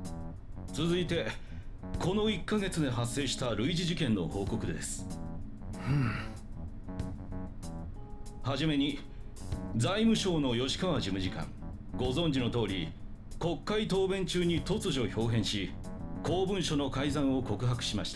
続いてこの1ヶ月で発生した類似事件の報告です。はじめに財務省の吉川事務次官、ご存知の通り国会答弁中に突如表変し公文書の改ざんを告白しました。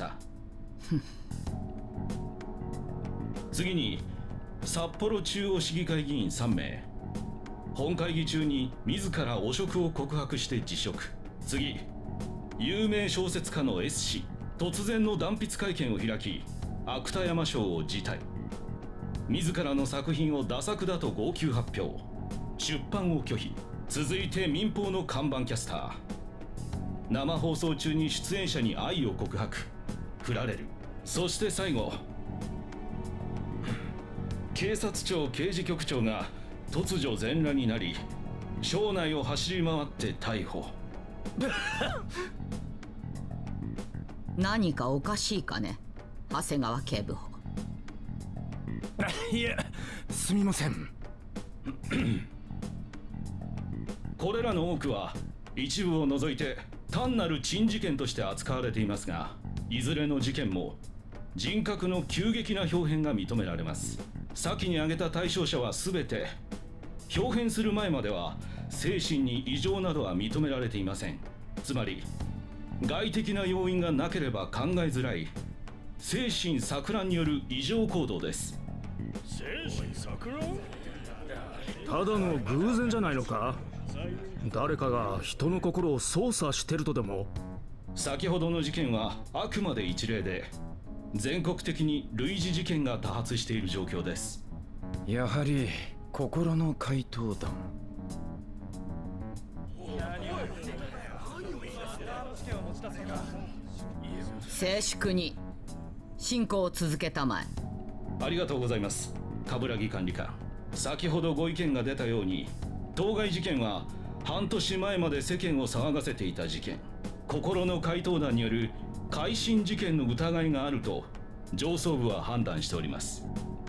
次に札幌中央市議会議員3名、本会議中に自ら汚職を告白して辞職。次、有名小説家の S 氏、突然の断筆会見を開き芥山賞を辞退。自らの作品をダ作だと号泣発表、出版を拒否。続いて民放の看板キャスター、生放送中に出演者に愛を告白、振られる。そして最後、警察庁刑事局長が突如全裸になり省内を走り回って逮捕。 何かおかしいかね、長谷川警部補。 いえ、すみません。 これらの多くは一部を除いて単なる珍事件として扱われていますが、いずれの事件も人格の急激な表変が認められます。先に挙げた対象者は全て表変する前までは精神に異常などは認められていません。つまり外的な要因がなければ考えづらい精神錯乱による異常行動です。 精神錯乱？ ただの偶然じゃないのか？誰かが人の心を操作してるとでも？ 先ほどの事件はあくまで一例で、全国的に類似事件が多発している状況です。 やはり心の怪盗団。 静粛に進行を続けたまえ。 ありがとうございます、冠城管理官。先ほどご意見が出たように、当該事件は半年前まで世間を騒がせていた事件、心の怪盗団による改心事件の疑いがあると上層部は判断しております。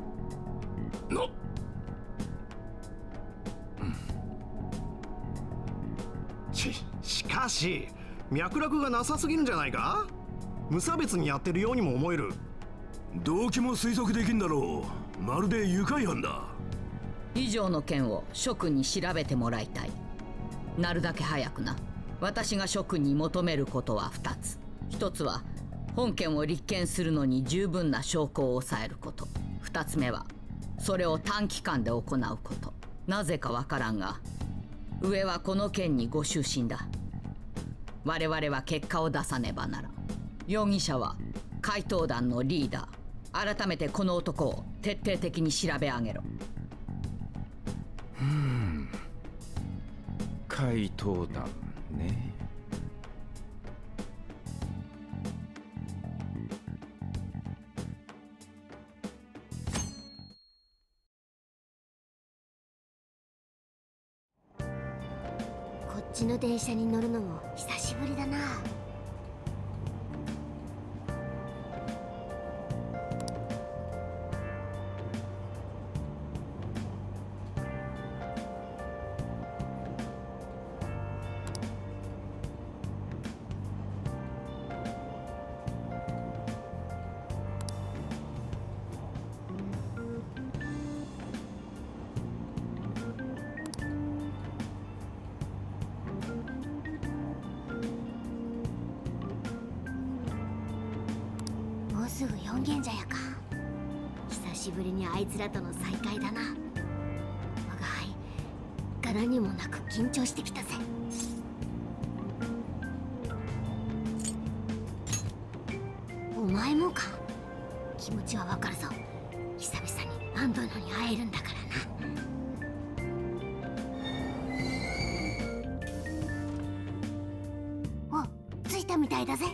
しかし脈絡がなさすぎるんじゃないか？無差別にやってるようにも思える。 動機も推測できんだろう。まるで愉快犯だ。 以上の件を諸君に調べてもらいたい。なるだけ早くな。私が諸君に求めることは2つ。1つは本件を立件するのに十分な証拠を抑えること。2つ目はそれを短期間で行うこと。なぜかわからんが上はこの件にご就寝だ。我々は結果を出さねばならん。容疑者は怪盗団のリーダー。改めてこの男を徹底的に調べ上げろ。 怪盗団ね。 こっちの電車に乗るのも久しぶりだな。もうすぐ4軒茶屋か。久しぶりにあいつらとの再会だな。我が輩柄にもなく緊張してきたぜ。お前もか。気持ちはわかるぞ。久々に安藤野に会えるんだからな。お、着いたみたいだぜ。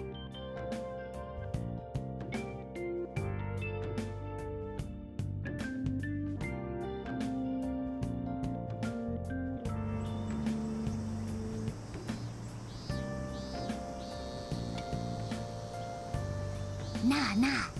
なあなあ。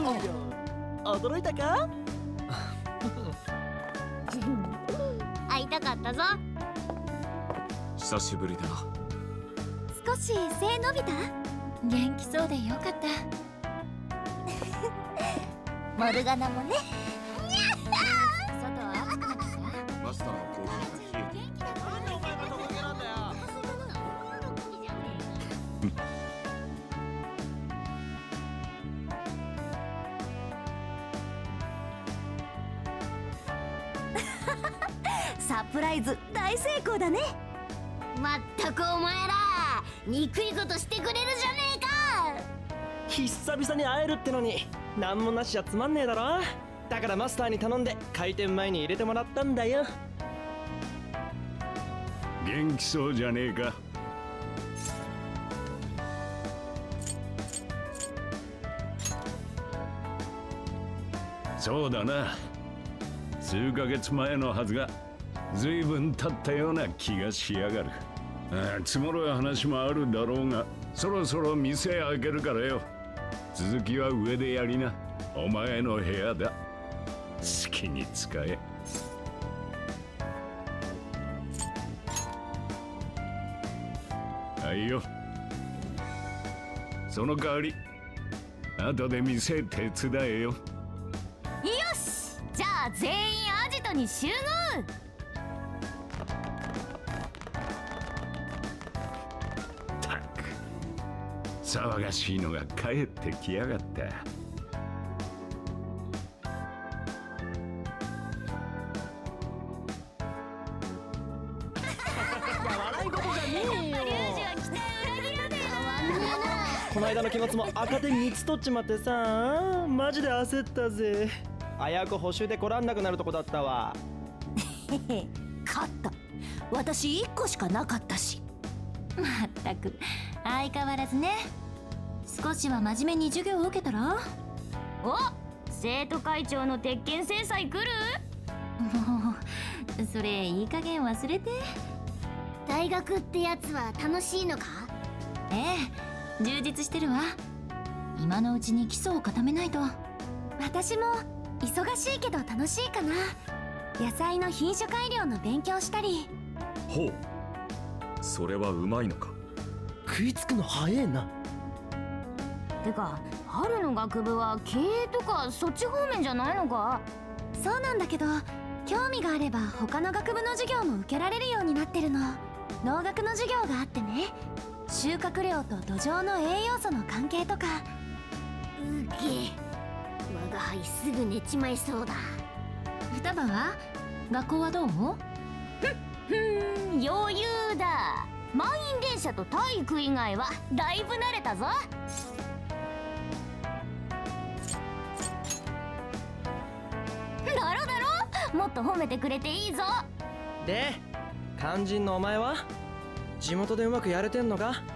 驚いたか？ 会いたかったぞ。 久しぶりだな。 少し背伸びた？元気そうでよかった。モルガナもね。外は暑くなったか？ マスターのコーヒーが冷えてる。 なんでお前がトカゲなんだよ。 サプライズ大成功だね。まったくお前ら憎いことしてくれるじゃねえか。 久々に会えるってのに何もなしじゃつまんねえだろ。だからマスターに頼んで開店前に入れてもらったんだよ。 元気そうじゃねえか。そうだな、数ヶ月前のはずが随分経ったような気がしやがる。積もる話もあるだろうが、そろそろ店開けるからよ。続きは上でやりな。お前の部屋だ。好きに使え。はいよ。その代わり後で店手伝えよ。 よし、じゃあ全員アジトに集合。 たく騒がしいのが帰ってきやがった。 笑い事じゃねえよ。 リュウジは期待裏切らねえ。変わんねこの間の期末も赤点3つ取っちまってさ、マジで焦ったぜ。危うく補習で来らんなくなるとこだったわ。 えな。勝った。私1個しかなかったし。まったく相変わらずね。少しは真面目に授業を受けたら？お、生徒会長の鉄拳制裁来る？もうそれいい加減忘れて。大学ってやつは楽しいのか？ええ、充実してるわ。今のうちに基礎を固めないと。私も忙しいけど楽しいかな。野菜の品種改良の勉強したり。 ほう、それはうまいのか。 食いつくの早えな。 てか春の学部は経営とかそっち方面じゃないのか？そうなんだけど、興味があれば他の学部の授業も受けられるようになってるの。農学の授業があってね、収穫量と土壌の栄養素の関係とか。うげ、我が輩すぐ寝ちまいそうだ。双葉は学校はどう？余裕だ。満員電車と体育以外はだいぶ慣れたぞ。だろだろ、もっと褒めてくれていいぞ。 で、肝心のお前は地元でうまくやれてんのか？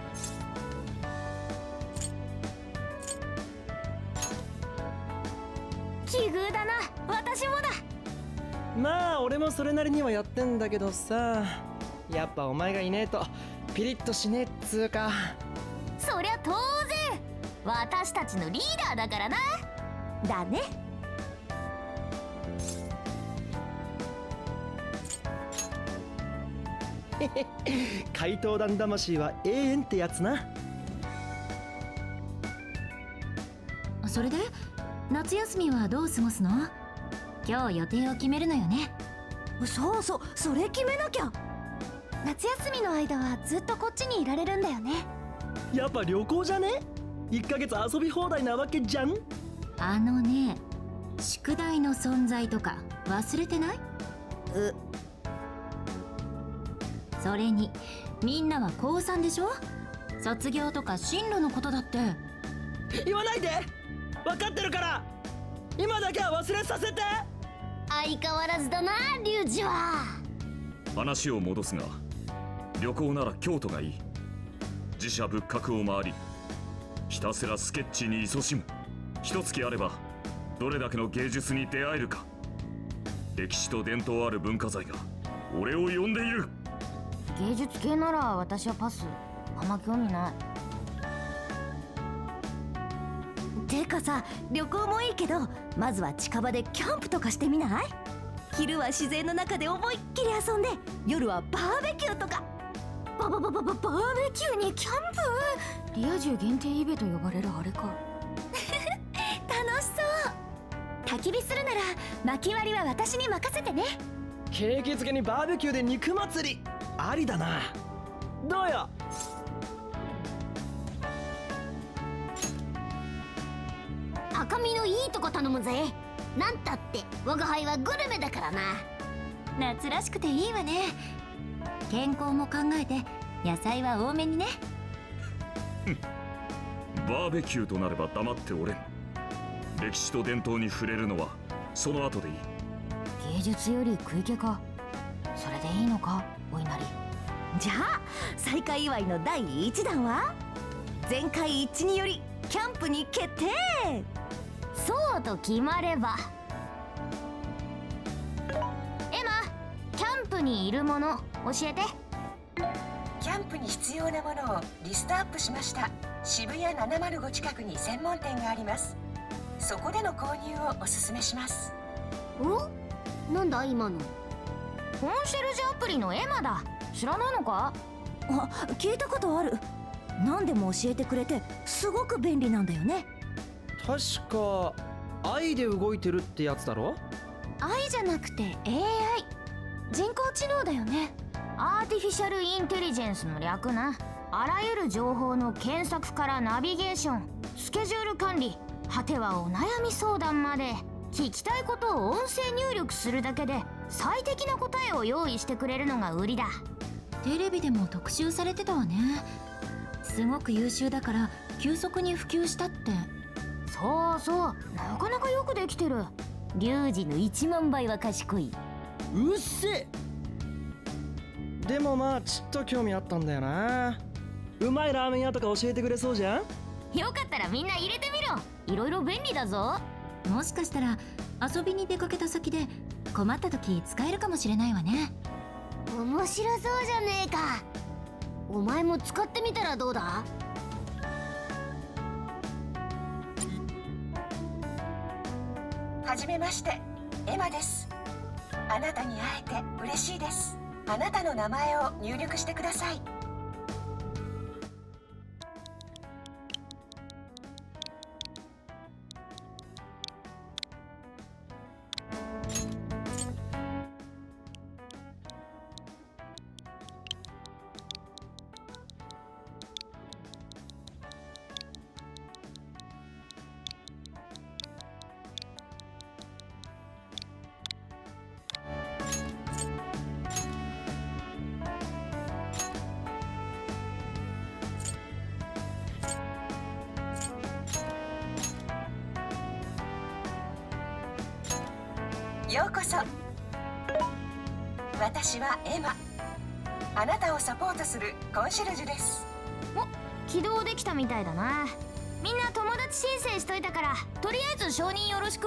奇遇だな、私もだ。 まあ俺もそれなりにはやってんだけどさ、やっぱお前がいねえとピリッとしねえっつうか。 そりゃ当然、私たちのリーダーだからな。だね。 怪盗団魂は永遠ってやつな。 それで夏休みはどう過ごすの？今日予定を決めるのよね。そうそう、それ決めなきゃ。夏休みの間はずっとこっちにいられるんだよね。 やっぱ旅行じゃね？1ヶ月遊び放題なわけじゃん。 あのね、宿題の存在とか忘れてない？それにみんなは高3でしょ？卒業とか進路のことだって。 言わないで、分かってるから。今だけは忘れさせて。 相変わらずだな、リュウジは。 話を戻すが、旅行なら京都がいい。自社仏閣を回り、ひたすらスケッチに勤しむ。一月あればどれだけの芸術に出会えるか。歴史と伝統ある文化財が俺を呼んでいる。 芸術系なら私はパス。あんま興味ない。 てかさ、旅行もいいけどまずは近場でキャンプとかしてみない？昼は自然の中で思いっきり遊んで、夜はバーベキューとか。バーベキューにキャンプ？リア充限定イベと呼ばれるあれか。楽しそう。焚き火するなら薪割りは私に任せてね。 景気づけにバーベキューで肉祭りありだな。どうよ。 赤身のいいとこ頼むぜ。なんたって我が輩はグルメだからな。 夏らしくていいわね。健康も考えて野菜は多めにね。 バーベキューとなれば黙っておれん。歴史と伝統に触れるのはその後でいい。 芸術より食い気か。それでいいのか、お稲荷。じゃあ再開祝いの第1弾は全会一致によりキャンプに決定。 そうと決まれば。エマ、キャンプにいるもの教えて。 キャンプに必要なものをリストアップしました。渋谷705近くに専門店があります。そこでの購入をお勧めします。 お、なんだ今の。コンシェルジュアプリのエマだ。知らないのか？ あ、聞いたことある。何でも教えてくれてすごく便利なんだよね。 確か愛で動いてるってやつだろ。 愛じゃなくて AI、 人工知能だよね。 アーティフィシャルインテリジェンスの略な。あらゆる情報の検索からナビゲーション、スケジュール管理、果てはお悩み相談まで、聞きたいことを音声入力するだけで最適な答えを用意してくれるのが売りだ。 テレビでも特集されてたわね。すごく優秀だから急速に普及したって。 そうそう、なかなかよくできてる。リュウジの1万倍は賢い。 うっせ。でもまあちっと興味あったんだよな。うまいラーメン屋とか教えてくれそうじゃん。 よかったらみんな入れてみろ。いろいろ便利だぞ。 もしかしたら遊びに出かけた先で困った時使えるかもしれないわね。 面白そうじゃねえか。お前も使ってみたらどうだ？ はじめまして、エマです。あなたに会えて嬉しいです。あなたの名前を入力してください。ようこそ。私はエマ。あなたをサポートするコンシェルジュです。 お、起動できたみたいだな。みんな友達申請しといたから、とりあえず承認よろしく。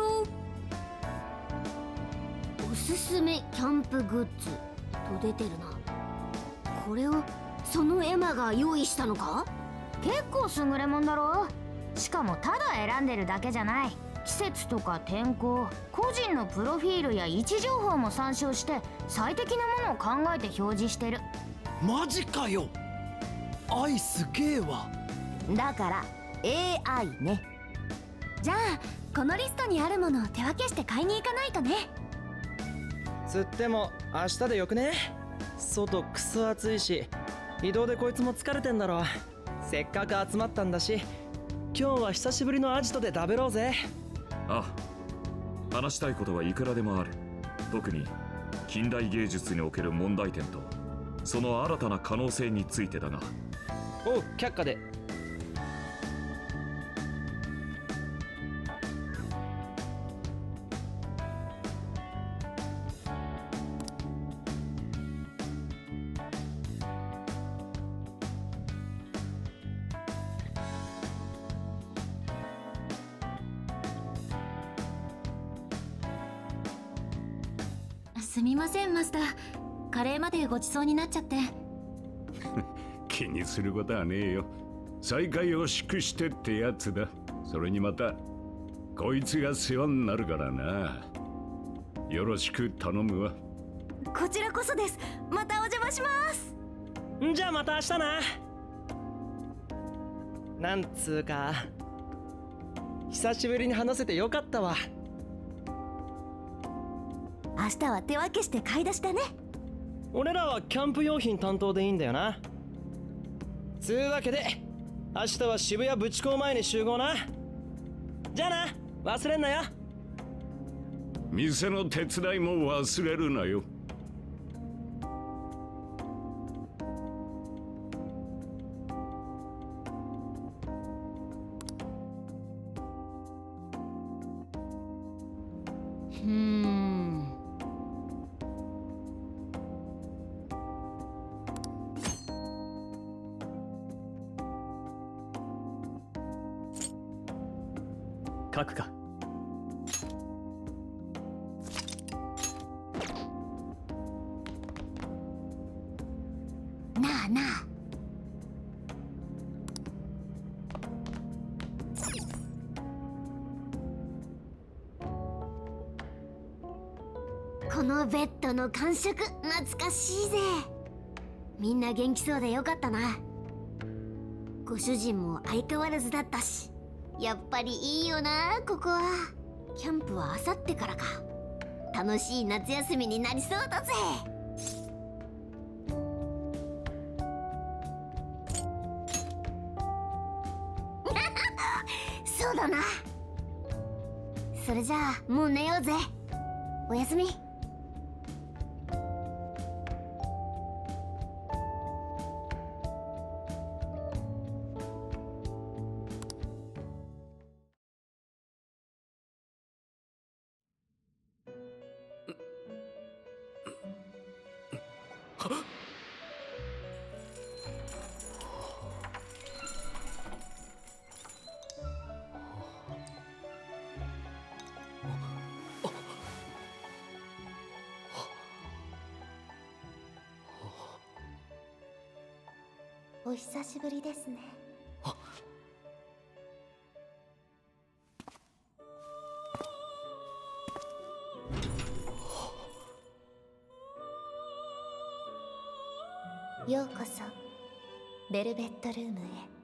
おすすめキャンプグッズと出てるな。これをそのエマが用意したのか？結構優れもんだろ。しかもただ選んでるだけじゃない。季節とか天候、個人のプロフィールや位置情報も参照して最適なものを考えて表示してる。 マジかよ。愛すげえわ。 だから AI ね。じゃあこのリストにあるものを手分けして買いに行かないとね。 つっても明日でよくね。外クソ暑いし、移動でこいつも疲れてんだろ。せっかく集まったんだし、今日は久しぶりのアジトで食べろうぜ。 ああ、話したいことはいくらでもある。特に近代芸術における問題点とその新たな可能性についてだが。 おう、却下で。 すみませんマスター、カレーまでごちそうになっちゃって。 気にすることはねえよ。再会を祝してってやつだ。 それにまたこいつが世話になるからな。よろしく頼むわ。 こちらこそです。またお邪魔します。 じゃあまた明日な。なんつうか久しぶりに話せてよかったわ。 明日は手分けして買い出しだね。 俺らはキャンプ用品担当でいいんだよな。つうわけで明日は渋谷ブチ港前に集合な。じゃあな、忘れんなよ。 店の手伝いも忘れるなよ。 書くか。 なあなあ、このベッドの感触懐かしいぜ。みんな元気そうでよかったな。ご主人も相変わらずだったし、やっぱりいいよなここは。キャンプはあさってからか。楽しい夏休みになりそうだぜ。そうだな。それじゃあもう寝ようぜ。おやすみ。お久しぶりですね。ようこそベルベットルームへ。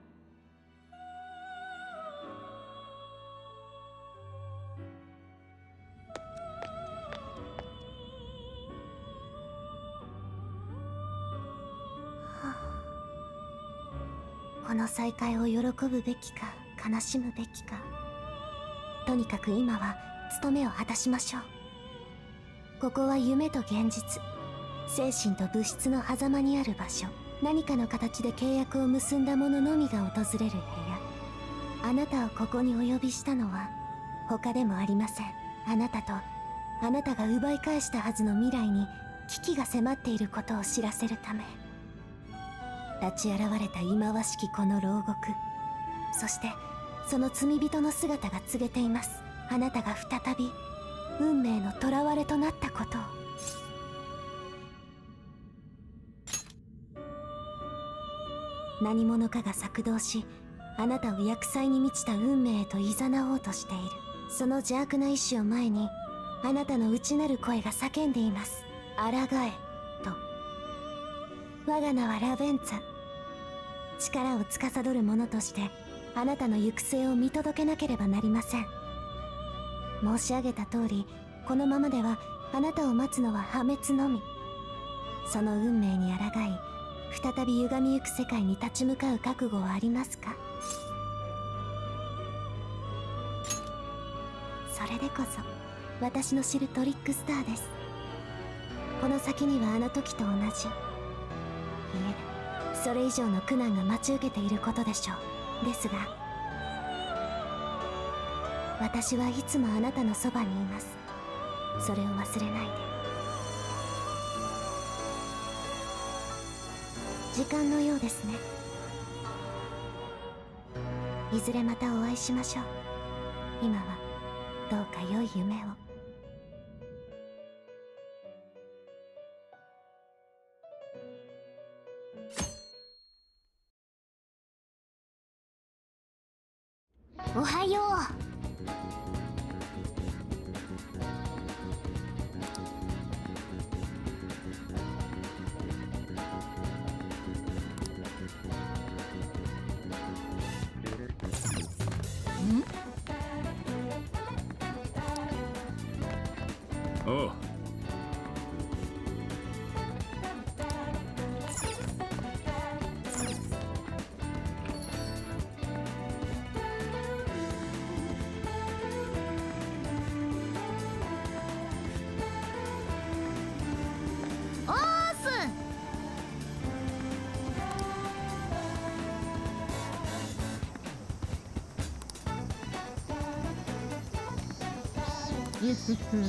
この再会を喜ぶべきか悲しむべきか、とにかく今は務めを果たしましょう。ここは夢と現実、精神と物質の狭間にある場所。何かの形で契約を結んだ者のみが訪れる部屋。あなたをここにお呼びしたのは他でもありません。あなたとあなたが奪い返したはずの未来に危機が迫っていることを知らせるため。立ち現れた忌まわしきこの牢獄、そしてその罪人の姿が告げています。あなたが再び運命の囚われとなったことを。何者かが策動し、あなたを厄災に満ちた運命へと誘おうとしている。その邪悪な意志を前に、あなたの内なる声が叫んでいます。抗えと。我が名はラベンツァ。力を司る者としてあなたの行く末を見届けなければなりません。申し上げた通り、このままではあなたを待つのは破滅のみ。その運命に抗い、再び歪みゆく世界に立ち向かう覚悟はありますか？それでこそ私の知るトリックスターです。この先にはあの時と同じ、いえそれ以上の苦難が待ち受けていることでしょう。ですが私はいつもあなたのそばにいます。それを忘れないで。時間のようですね。いずれまたお会いしましょう。今はどうか良い夢を。 おはよう。 おう。 オースン。ゆふふ。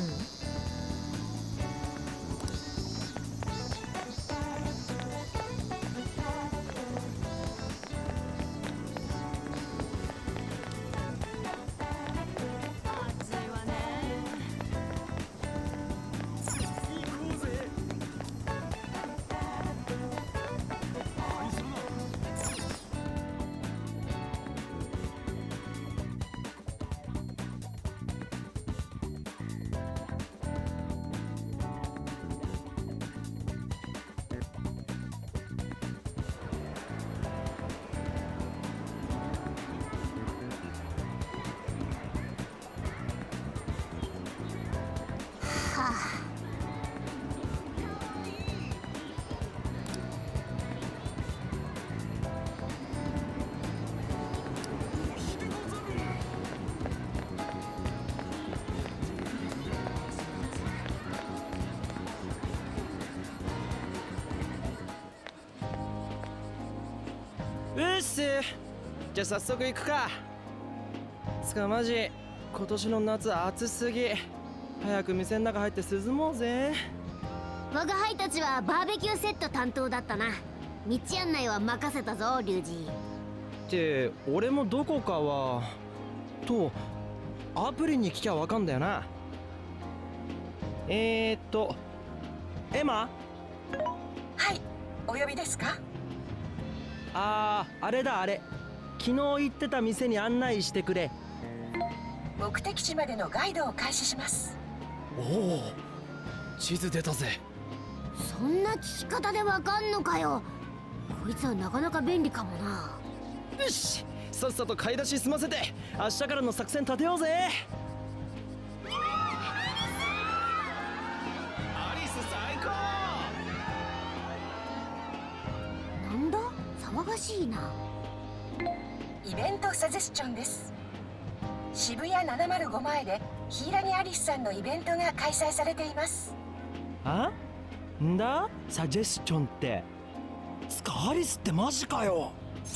うっす。じゃあ早速行くか。つかマジ今年の夏暑すぎ。早く店の中入って涼もうぜ。 我が輩たちはバーベキューセット担当だったな。道案内は任せたぞ龍二。 って俺もどこかはとアプリに聞きゃわかんだよな。エマ。 はい、お呼びですか？ あれだあれ。昨日行ってた店に案内してくれ。 目的地までのガイドを開始します。 おお、地図出たぜ。 そんな聞き方でわかんのかよ。こいつはなかなか便利かもな。 よし、さっさと買い出し済ませて明日からの作戦立てようぜ。 アリス最高。 なんだ騒がしいな。 イベントサジェスチョンです。渋谷705前でヒイラギアリスさんのイベントが開催されています。 あ？んだ？サジェスチョンって。つかアリスってマジかよ。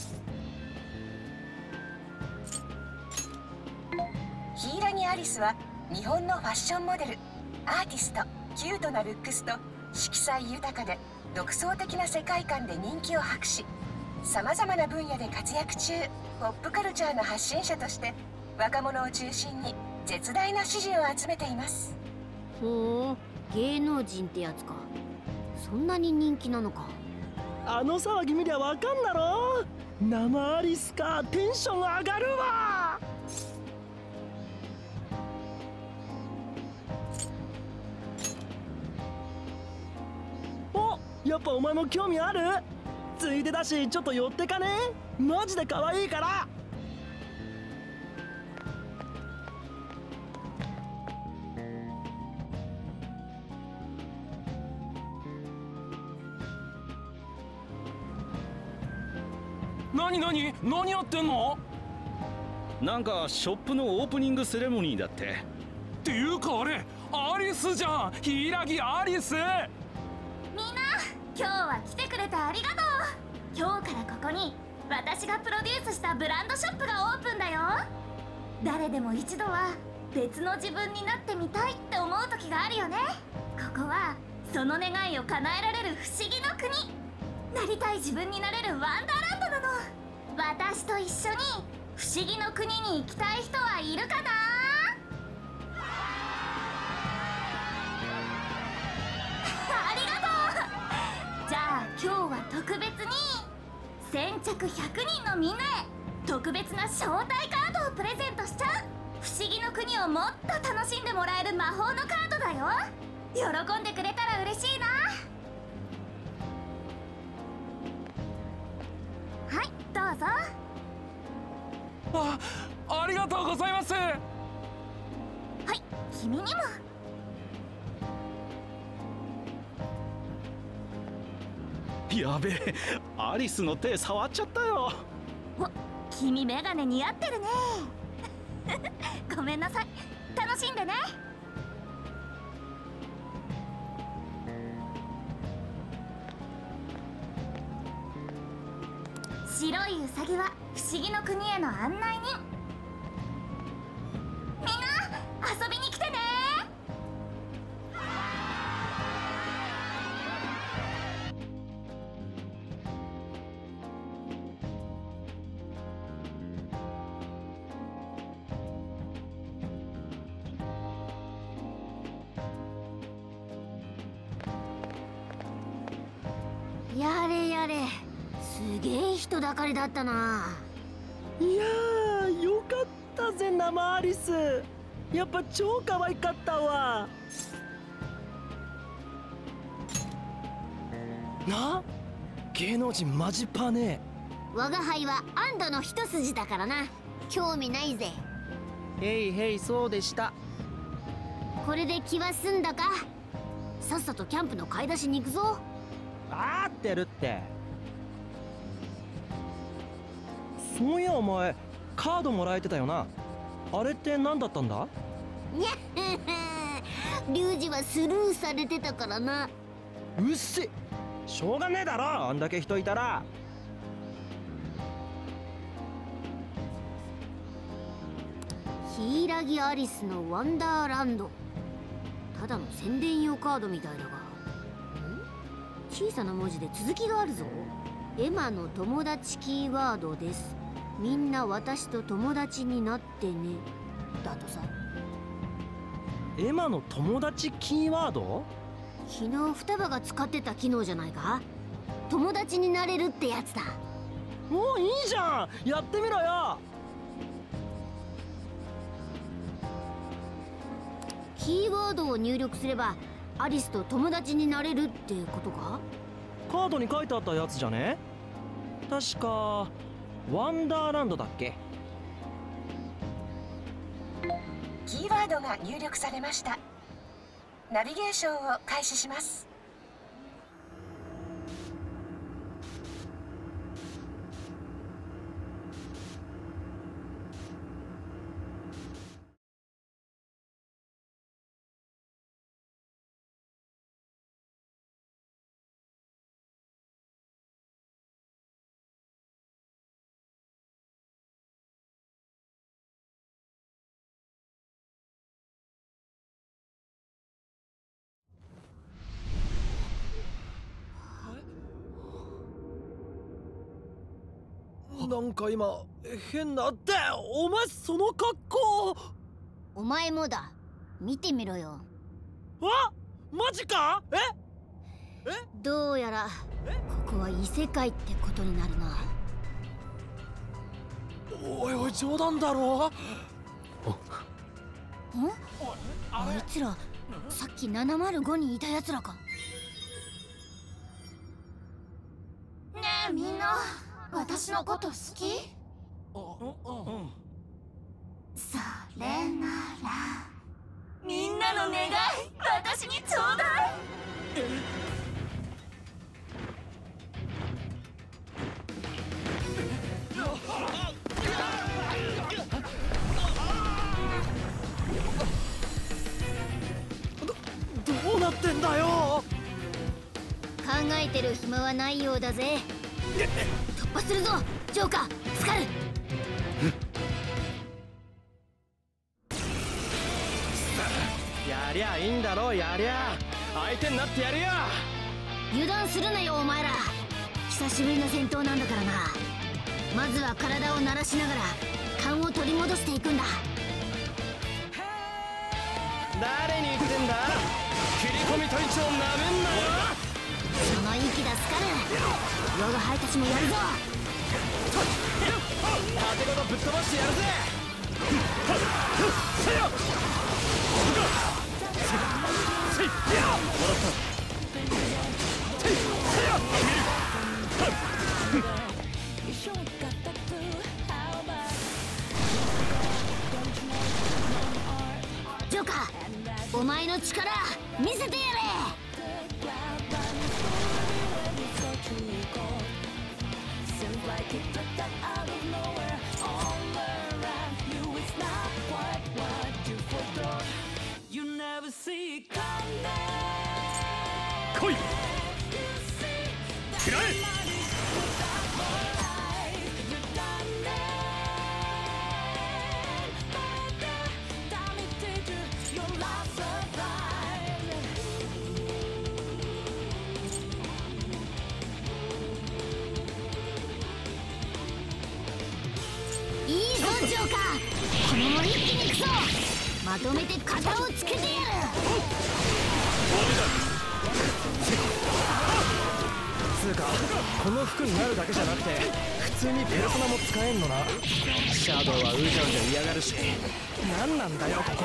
ヒイラギアリスは日本のファッションモデル、アーティスト、キュートなルックスと色彩豊かで独創的な世界観で人気を博し、さまざまな分野で活躍中。ポップカルチャーの発信者として若者を中心に絶大な支持を集めています。 ほう、芸能人ってやつか。そんなに人気なのか。 あの騒ぎ見りゃわかんだろ。生アリスか、テンション上がるわ。お、やっぱお前も興味ある？ついでだしちょっと寄ってかね。マジで可愛いから。 何やってんの？ なんかショップのオープニングセレモニーだって。 っていうかあれアリスじゃん。ヒイラギアリス。 みんな今日は来てくれてありがとう。今日からここに私がプロデュースしたブランドショップがオープンだよ。誰でも一度は別の自分になってみたいって思う時があるよね。ここはその願いを叶えられる不思議の国。なりたい自分になれるワンダーランドなの。私と一緒に不思議の国に行きたい人はいるかな？ありがとう。じゃあ今日は特別に先着100人のみんなへ特別な招待カードをプレゼントしちゃう。不思議の国をもっと楽しんでもらえる魔法のカードだよ。喜んでくれたら嬉しいな。はい、どうぞ。 ありがとうございます。 はい、君にも。 やべえ、アリスの手触っちゃったよ。 お、君メガネ似合ってるね。ごめんなさい、楽しんでね。白いウサギは不思議の国への案内人。みんな遊びに来てね。 やれやれ、すげえ人だかりだったな。 いやー、よかったぜ生アリス。やっぱ超可愛かったわな。芸能人マジパネ。 我が輩は安堵の一筋だからな。興味ないぜ。 へいへい、そうでした。 これで気は済んだか。さっさとキャンプの買い出しに行くぞ。 あーってるって。そういやお前カードもらえてたよな。あれって何だったんだ。 にゃっリュウジはスルーされてたからな。 うっせ、しょうがねえだろ、あんだけ人いたら。 ヒイラギアリスのワンダーランド。ただの宣伝用カードみたいだが、小さな文字で続きがあるぞ。エマの友達キーワードです。みんな私と友達になってね。だとさ。 エマの友達キーワード？ 昨日双葉が使ってた機能じゃないか。友達になれるってやつだ。 もういいじゃん、やってみろよ。 キーワードを入力すればアリスと友達になれるってことか。 カードに書いてあったやつじゃね。確かワンダーランドだっけ。 キーワードが入力されました。ナビゲーションを開始します。 なんか今変なって。お前その格好。 お前もだ、見てみろよ。 あ、マジか。 どうやらここは異世界ってことになるな。 おいおい、冗談だろ。 あいつらさっき705にいたやつらか。 ねえみんな、私のこと好き？それならみんなの願い私にちょうだい。 どうなってんだよ。 考えてる暇はないようだぜ。突破するぞジョーカー、スカル。 やりゃいいんだろ。やりゃ相手になってやるよ。 油断するなよお前ら。久しぶりの戦闘なんだからな。まずは体を鳴らしながら勘を取り戻していくんだ。 誰に言ってんだ。切り込み隊長なめんなよ。 その息だスカル。我が輩たちもやるぞ。 盾ごとぶっ飛ばしてやるぜ。 ジョーカー、お前の力見せてやれ。 来い、食らえ。 いいぞジョーカー、このまま一気に行くぞ。まとめて型をつけてやる。 つうか、この服になるだけじゃなくて普通にペルソナも使えんのな。シャドウはうじゃうじゃ嫌がるし、何なんだよここ。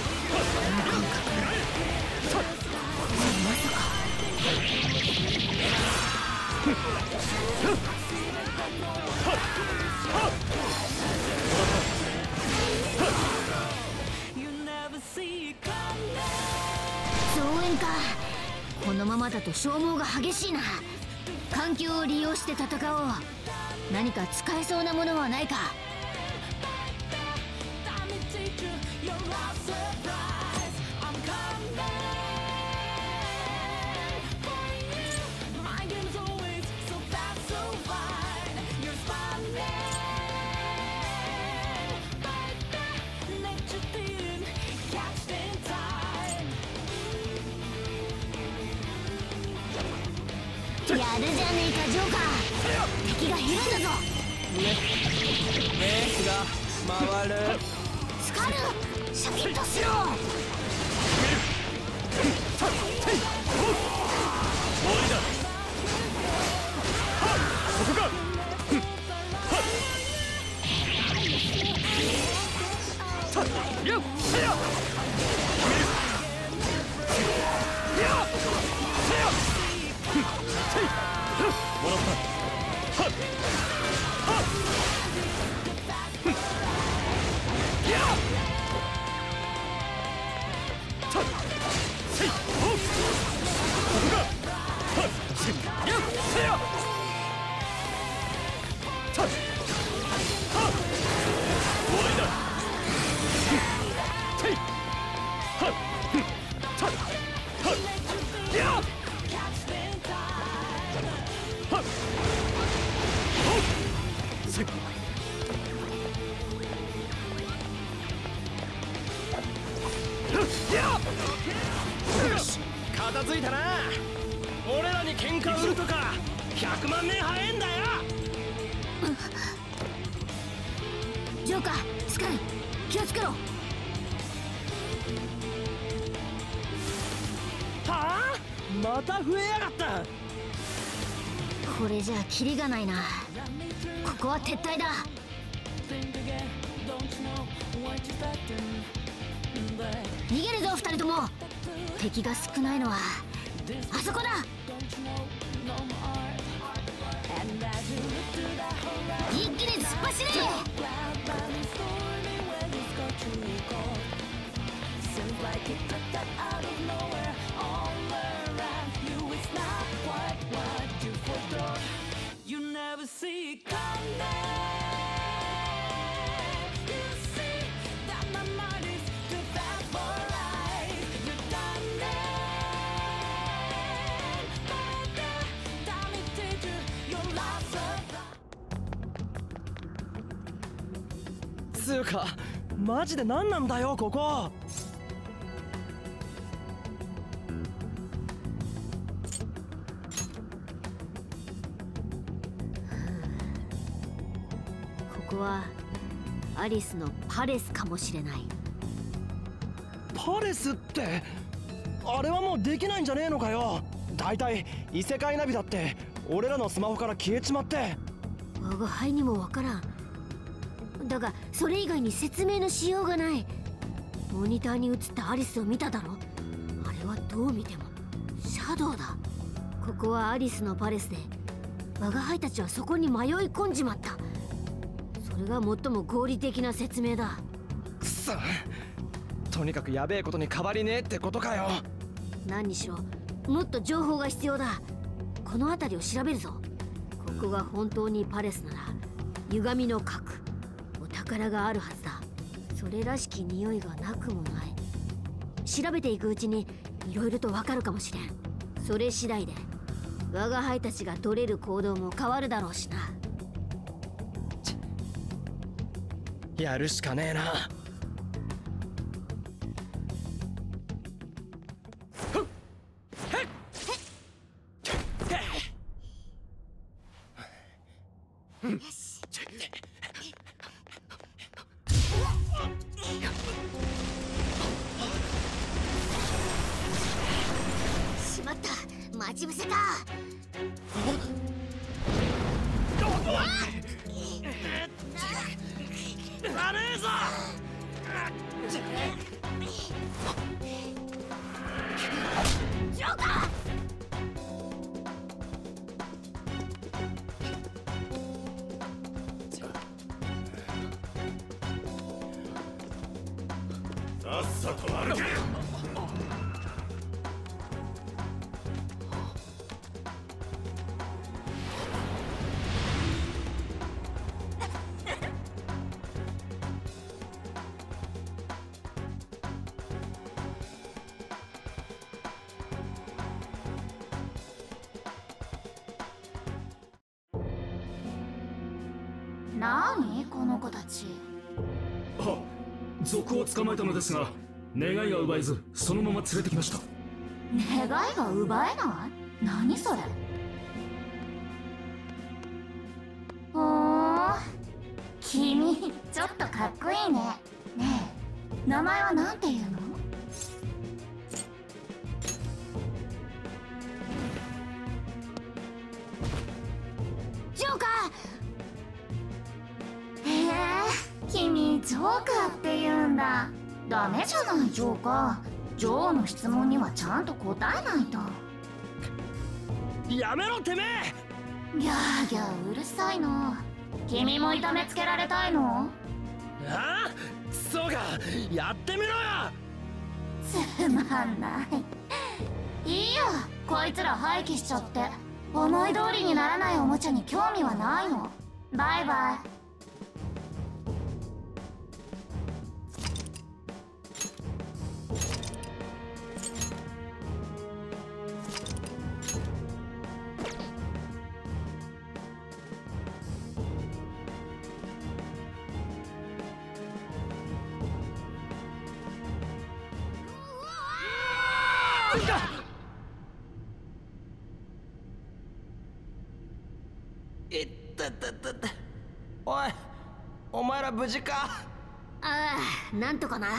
まさか増援か。このままだと消耗が激しいな。環境を利用して戦おう。何か使えそうなものはないか。やるじゃねえかジョーカー、敵がいるんだぞ。 レースが回る。 スカル、シャキッとしろ。 ここか。よっせや。よし、片付いたな。俺らに喧嘩売るとか100万年早えんだよ。 ジョーカー、スカル、気をつけろ。はあ、また増えやがった。 これじゃあキリがないな。ここは撤退だ。逃げるぞ二人とも。敵が少ないのはあそこだ。一気に突っ走れ。 つうか、マジで何なんだよここ。 ここはアリスのパレスかもしれない。 パレスってあれはもうできないんじゃねえのかよ。だいたい異世界ナビだって俺らのスマホから消えちまって。 我が輩にもわからん。 だがそれ以外に説明のしようがない。モニターに映ったアリスを見ただろ。あれはどう見てもシャドウだ。ここはアリスのパレスで、我が輩たちはそこに迷い込んじまった。それが最も合理的な説明だ。 くそ、とにかくやべえことに変わりねえってことかよ。 何にしろもっと情報が必要だ。この辺りを調べるぞ。ここが本当にパレスなら歪みの核、お宝があるはずだ。それらしき匂いがなくもない。調べていくうちにいろいろとわかるかもしれん。それ次第で我が輩たちが取れる行動も変わるだろうしな。 やるしかねえな。 しまった、待ち伏せか。 ダメーぞ。 ジョーカー。 さっさと歩け。 なにこの子たち。 は、賊を捕まえたのですが、願いが奪えずそのまま連れてきました。 願いが奪えない？何それ。君ちょっとかっこいいね。ねえ、名前はなんていうの？ ジョーカー。 君ジョーカーって言うんだ。ダメじゃないジョーカー。女王の質問にはちゃんと答えないと。 やめろてめえ。 ギャーギャーうるさいな。君も痛めつけられたいの？ ああ、そうか、やってみろよ。 つまんない。いいよ、こいつら廃棄しちゃって。思い通りにならないおもちゃに興味はないの。バイバイ。 いったったったった。おい、お前ら無事か？ ああ、なんとかな。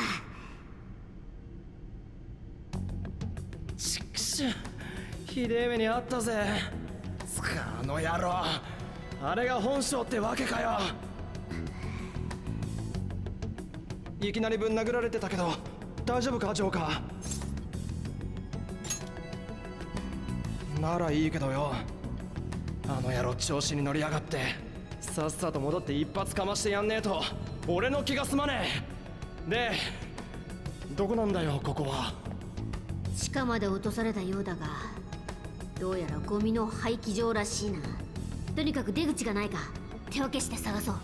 ちくしゅ、ひでえ目にあったぜ。つかあの野郎、あれが本性ってわけかよ。いきなりぶん殴られてたけど大丈夫かジョーカー？ならいいけどよ。あの野郎調子に乗りやがって、さっさと戻って一発かましてやんねえと俺の気が済まねえ。で、どこなんだよここは。 地下まで落とされたようだが、どうやらゴミの廃棄場らしいな。とにかく出口がないか手分けして探そう。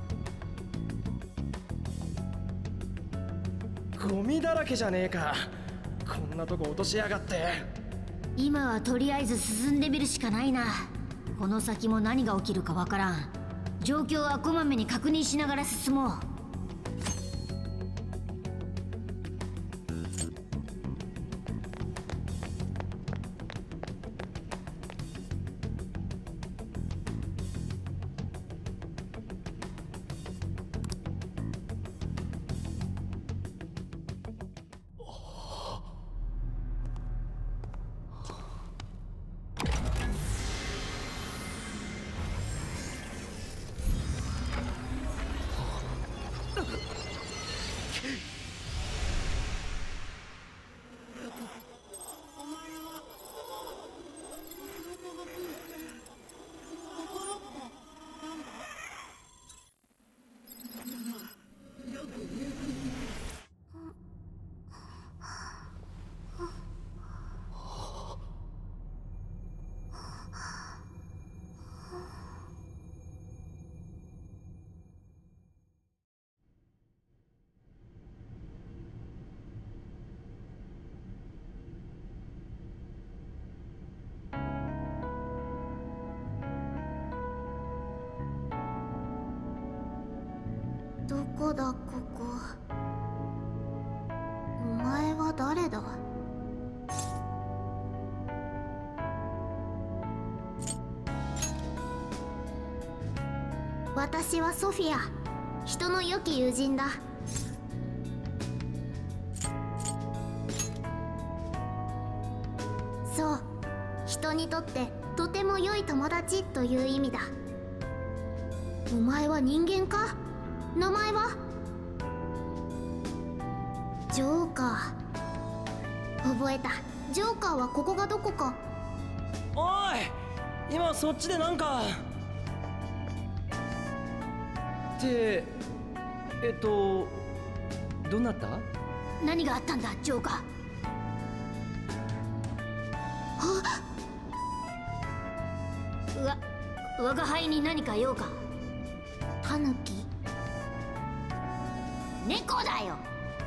ゴミだらけじゃねえか。こんなとこ落としやがって。 今はとりあえず進んでみるしかないな。この先も何が起きるかわからん。状況はこまめに確認しながら進もう。 こだここ。お前は誰だ？私はソフィア、人の良き友人だ。そう、人にとってとても良い友達という意味だ。お前は人間か？名前は？ジョーカー。覚えた。ジョーカーはここがどこか。 おい、今そっちでなんかってどうなった？ 何があったんだジョーカー。我が輩に何か用か？タヌキ？猫だよ。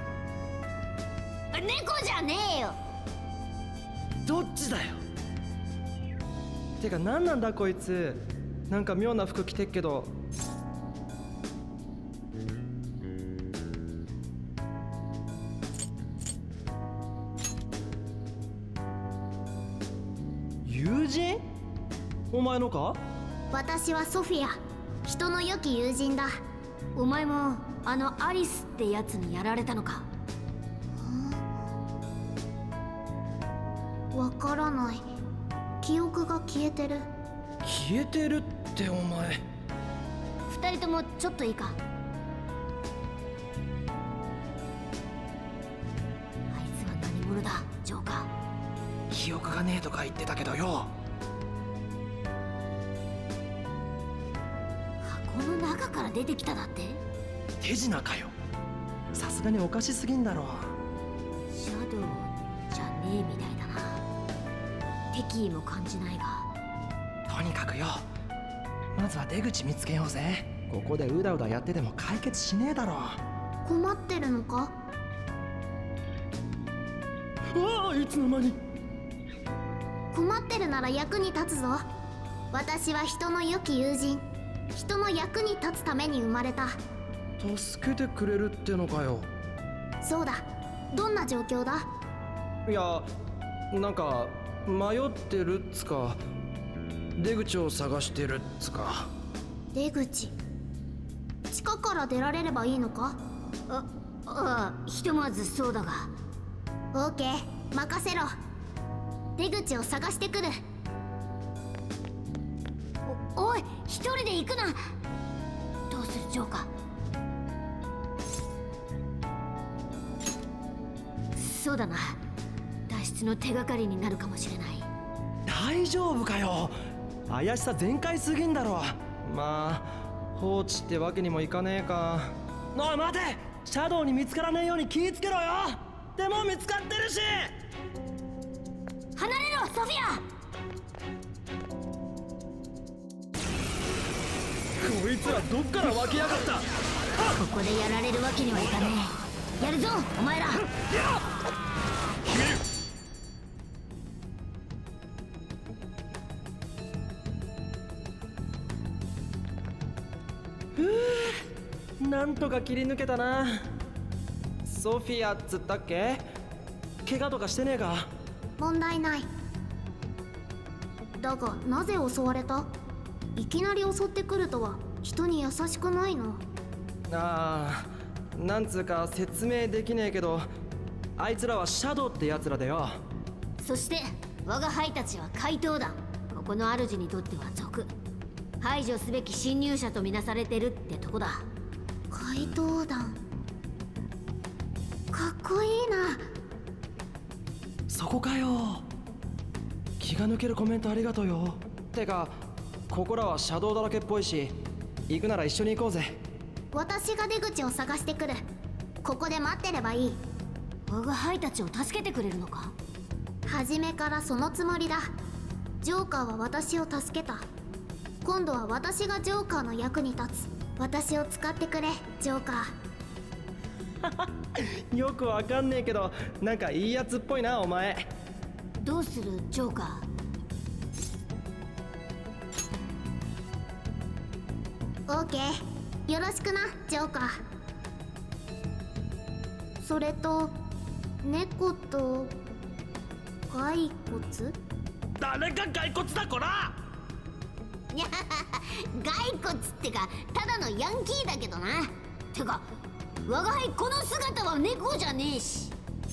猫じゃねえよ。 どっちだよ。てか何なんだこいつ。なんか妙な服着てっけど。友人？お前のか？ 私はソフィア、人の良き友人だ。お前もあのアリスってやつにやられたのか？わからない。記憶が消えてる。 消えてるってお前。 二人ともちょっといいか？あいつは何者だジョーカー。 記憶がねえとか言ってたけどよ。 箱の中から出てきただって？ 手品かよ。さすがにおかしすぎんだろ。 シャドウじゃねえみたいだな。敵意も感じないが。 とにかくよ、まずは出口見つけようぜ。ここでうだうだやってても解決しねえだろ。 困ってるのか？ うわあ、いつの間に。 困ってるなら役に立つぞ。私は人の良き友人、人の役に立つために生まれた。 助けてくれるってのかよ。 そうだ。どんな状況だ？ いや、なんか迷ってるっつか、出口を探してるっつか。 出口？地下から出られればいいのか？ああ、ひとまずそうだが。オーケー、任せろ。出口を探してくる。おい、一人で行くな。どうするジョーカー？そうだな、脱出の手がかりになるかもしれない。 大丈夫かよ。怪しさ全開すぎんだろ。まあ放置ってわけにもいかねえか。おい待て、シャドウに見つからねえように気ぃつけろよ。でも見つかってるし。 離れろソフィア。 こいつらどっから湧きやがった。 ここでやられるわけにはいかねえ。やるぞお前ら。 なんとか切り抜けたな。ソフィアっつったっけ？怪我とかしてねえか？ 問題ない。だがなぜ襲われた？いきなり襲ってくるとは人に優しくないの。 ああ、なんつうか説明できねえけど、あいつらはシャドウってやつらだよ。 そして我が輩たちは怪盗団。ここの主にとっては賊。排除すべき侵入者とみなされてるってとこだ。怪盗団、かっこいいな。 そこかよ。気が抜けるコメントありがとうよ。てかここらはシャドウだらけっぽいし、行くなら一緒に行こうぜ。 私が出口を探してくる。ここで待ってればいい。我が輩たちを助けてくれるのか？初めからそのつもりだ。ジョーカーは私を助けた。今度は私がジョーカーの役に立つ。私を使ってくれジョーカー。よくわかんねえけど、なんかいいやつっぽいなお前。 どうするジョーカー？オーケー、よろしくなジョーカー。 それと猫と骸骨。 誰が骸骨だこら。 いや骸骨ってかただのヤンキーだけどな。てか我が輩この姿は猫じゃねえし。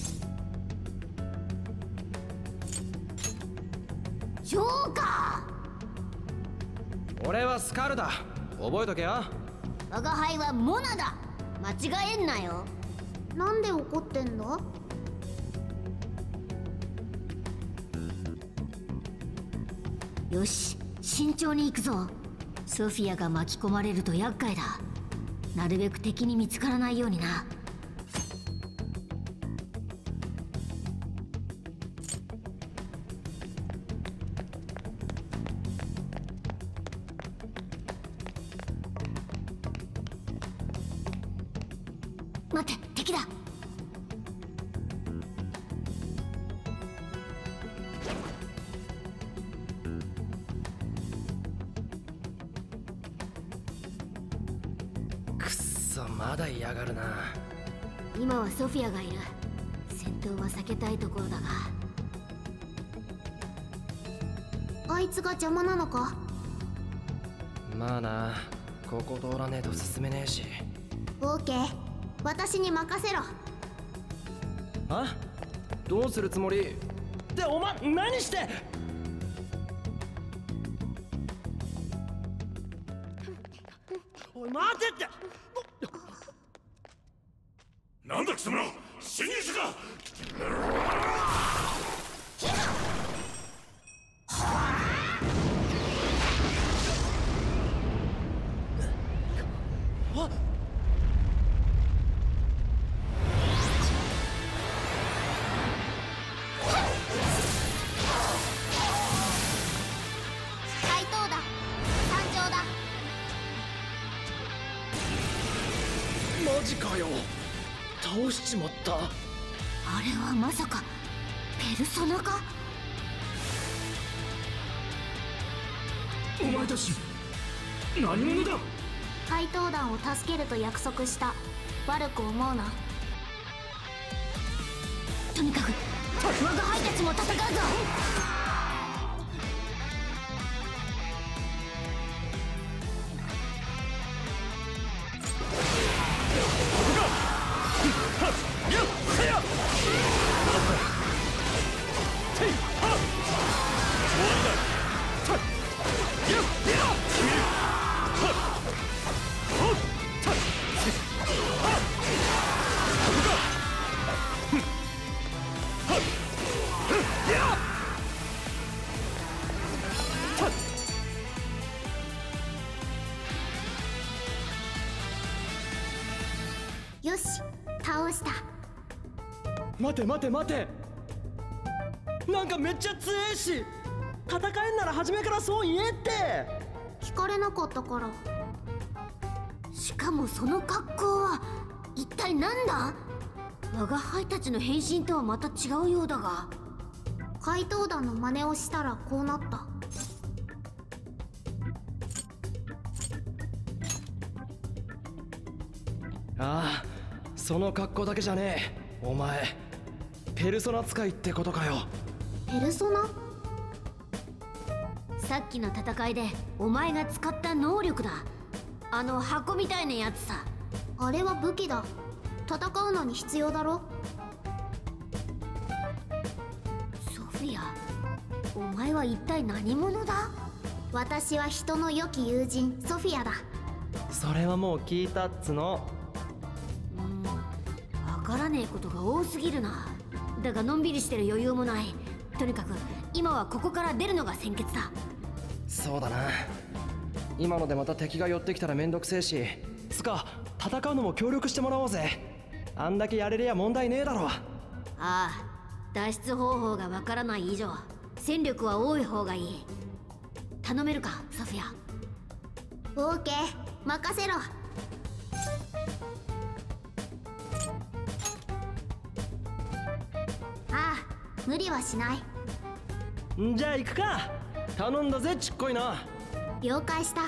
ジョーカー。俺はスカルだ、覚えとけよ。 我が輩はモナだ、間違えんなよ。なんで怒ってんだ。よし、慎重に行くぞ。ソフィアが巻き込まれると厄介だ。なるべく敵に見つからないようにな。待って、敵だ。 まだ嫌がるな。 今はソフィアがいる。戦闘は避けたいところだが。あいつが邪魔なのか。 まあな、ここ通らねえと進めねえし。 オーケー、私に任せろ。 あ、どうするつもりってお前何して。 おい待てって。 なんだ貴様ら、侵入者か。 怪盗だ、参上だ。 マジかよ、倒しちまった。 あれはまさかペルソナか。 お前たち何者だ。 怪盗団を助けると約束した。悪く思うな。とにかく我が輩たちも戦うぞ。よし、倒した。 待て待て待て、なんかめっちゃ強えし、戦えんなら初めからそう言えって。 聞かれなかったから。しかもその格好は一体何だ。我が輩たちの変身とはまた違うようだが。怪盗団の真似をしたらこうなった。 ああ、その格好だけじゃねえ。お前ペルソナ使いってことかよ。 ペルソナ。さっきの戦いでお前が使った能力だ。あの箱みたいなやつさ。あれは武器だ。戦うのに必要だろ。ソフィア、お前は一体何者だ。私は人の良き友人ソフィアだ。 それはもう聞いたっつの。 わからねえことが多すぎるな。だがのんびりしてる余裕もない。とにかく今はここから出るのが先決だ。 そうだな。今のでまた敵が寄ってきたらめんどくせえし、つか戦うのも協力してもらおうぜ。あんだけやれりゃ問題ねえだろ。 ああ、脱出方法がわからない以上戦力は多い方がいい。頼めるかソフィア。オーケー、任せろ。ああ、無理はしない。 んじゃあ行くか。頼んだぜちっこいな。 了解した。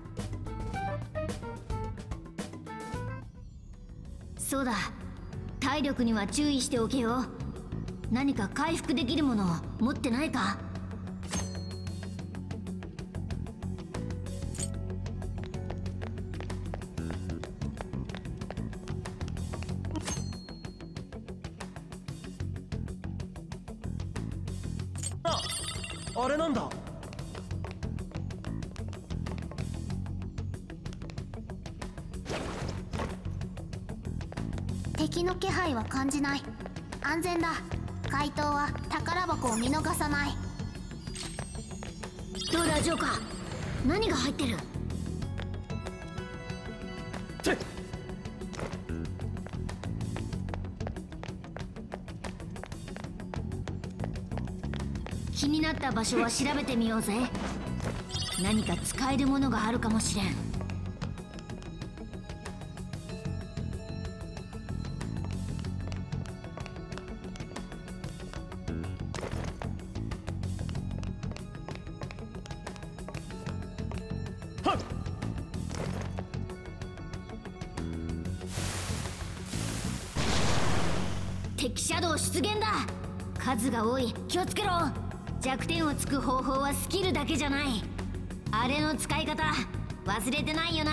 そうだ、太体力には注意しておけよ。何か回復できるものを持ってないか？ あれなんだ。 敵の気配は感じない。安全だ。怪盗は宝箱を見逃さない。どうだジョーカー、何が入ってる？気になった場所は調べてみようぜ。何か使えるものがあるかもしれん。敵シャドウ出現だ。数が多い、気をつけろ。弱点をつく方法はスキルだけじゃない。あれの使い方忘れてないよな。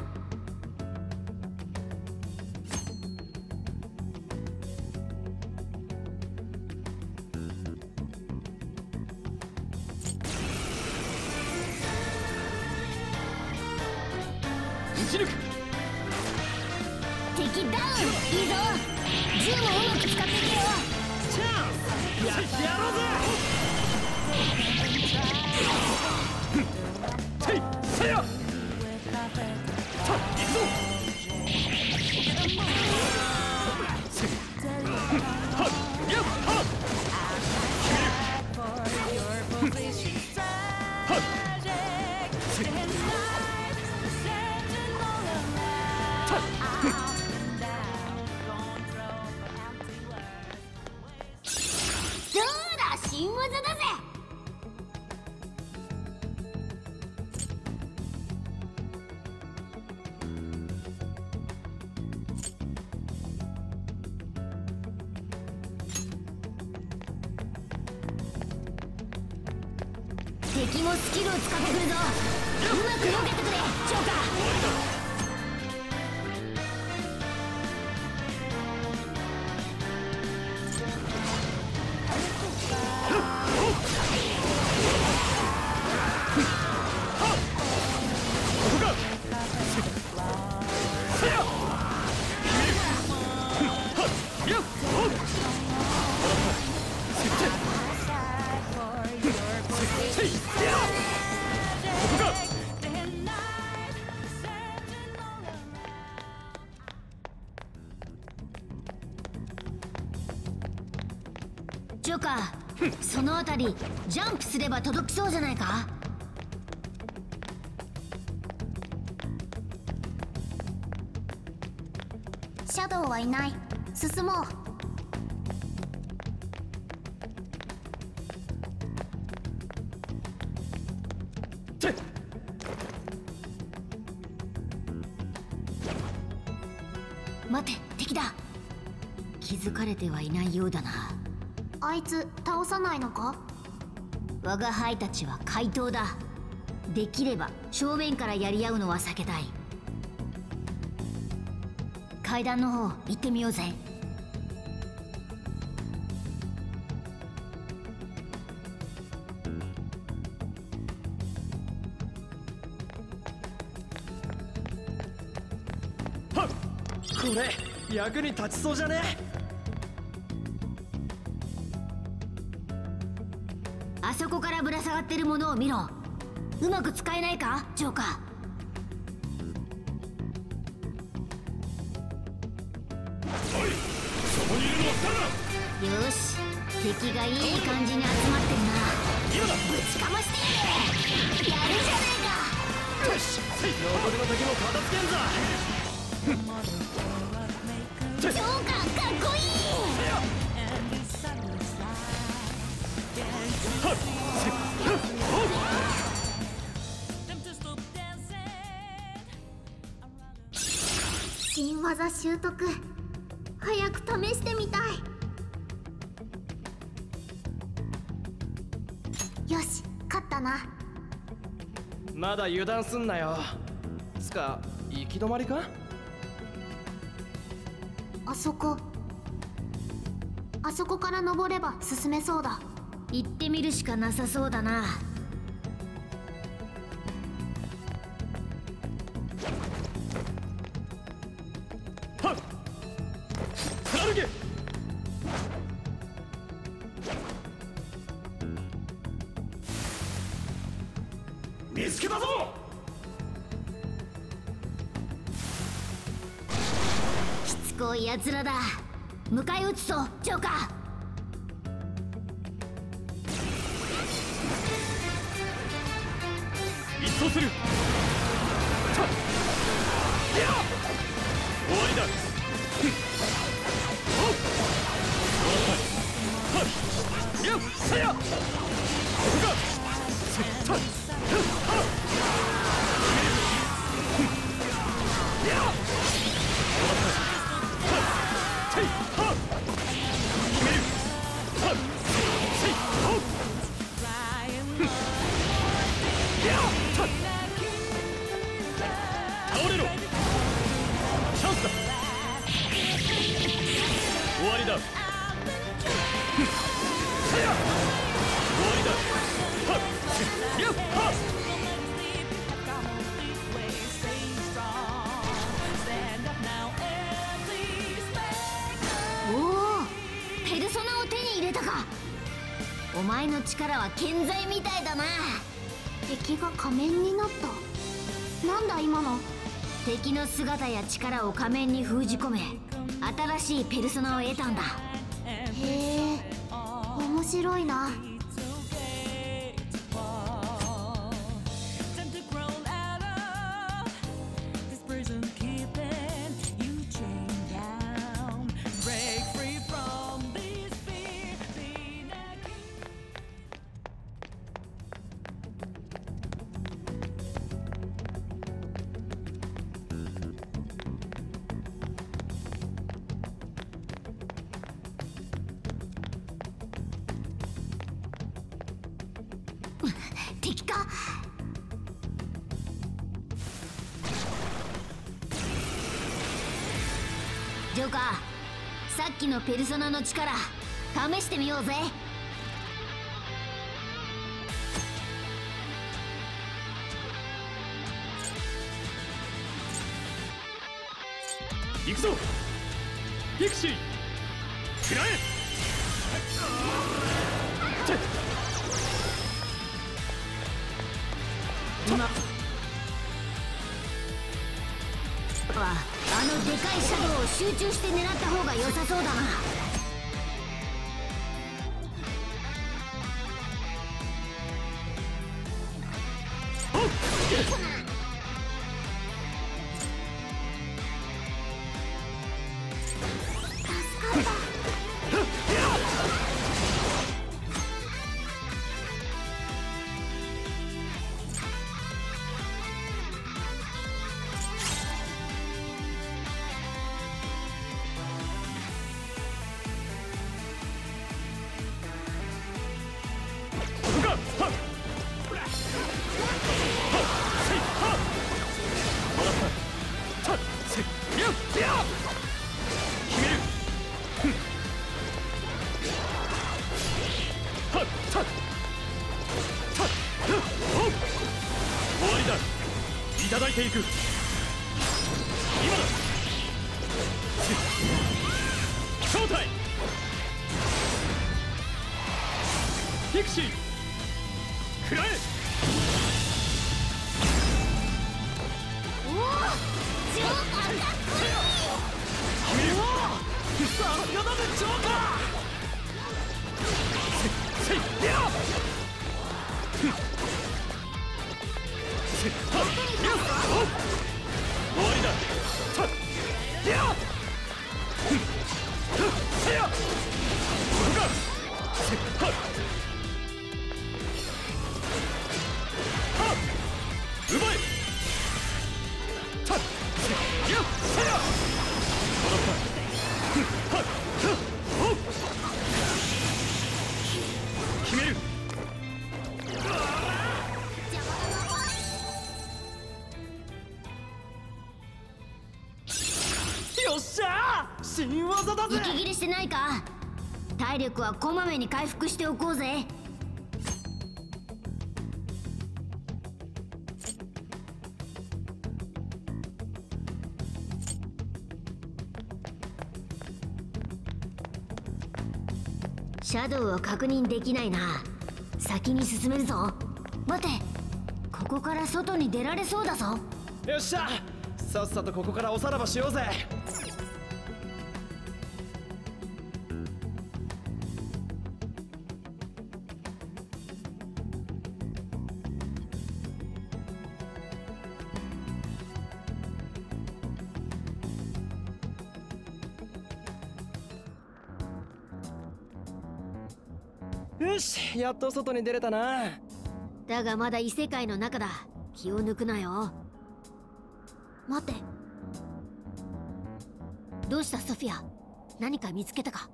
撃ち抜く。 敵ダウン。いいぞ。銃もうまく使っていけよ。 チャンスやってやろうぜ。せや行くぞ。 どうだ、新技だぜ。敵もスキルを使ってくるぞ。うまく避けてくれ、ジョーカー。ジョーカー、そのあたりジャンプすれば届きそうじゃないか？シャドウはいない。進もう。待て、敵だ。気づかれてはいないようだな。あいつ倒さないのか？我が輩たちは怪盗だ。できれば正面からやり合うのは避けたい。階段の方行ってみようぜ。 これ役に立ちそうじゃね？ あそこからぶら下がってるものを見ろ。うまく使えないか、ジョーカー。 おい、そこにいるのは誰だ？ よし、敵がいい感じに集まってるな。ぶちかましてやるじゃねえか。 よし、残りの敵も片付けんぞ。 ジョーカーかっこいい。新技習得。 早く試してみたい。よし、勝ったな。 まだ油断すんなよ。つか行き止まりか？ あそこから登れば進めそうだ。 行ってみるしかなさそうだな。 はっ、歩け。見つけたぞ。 しつこいやつらだ。迎え撃つぞ、ジョーカー。 一掃する。終わりだ。やっさや。ここか。倒れろ。チャンスだ。終わりだ。さや。終わりだ。はっ。やっはっ。 おお、ペルソナを手に入れたか。お前の力は健在みたいだな。 敵が仮面になった。なんだ今の。 敵の姿や力を仮面に封じ込め、新しいペルソナを得たんだ。 へえ、面白いな。 敵か。ジョーカー、さっきのペルソナの力試してみようぜ。 行くぞピクシー、食らえ。 あのでかいシャドウを集中して狙った方が良さそうだな。いただいていく。今だ。正体ピクシー、食らえ。おお、ジョーカーかっこいい。 おお、さすがだぜジョーカー。せいやっ。終わりだ。奪え。やっ。 ぜ。 息切れしてないか？体力はこまめに回復しておこうぜ。シャドウは確認できないな。先に進めるぞ。待て、ここから外に出られそうだぞ。 よっしゃ、さっさとここからおさらばしようぜ。よし、やっと外に出れたな。 だがまだ異世界の中だ。気を抜くなよ。待て、どうしたソフィア、何か見つけたか？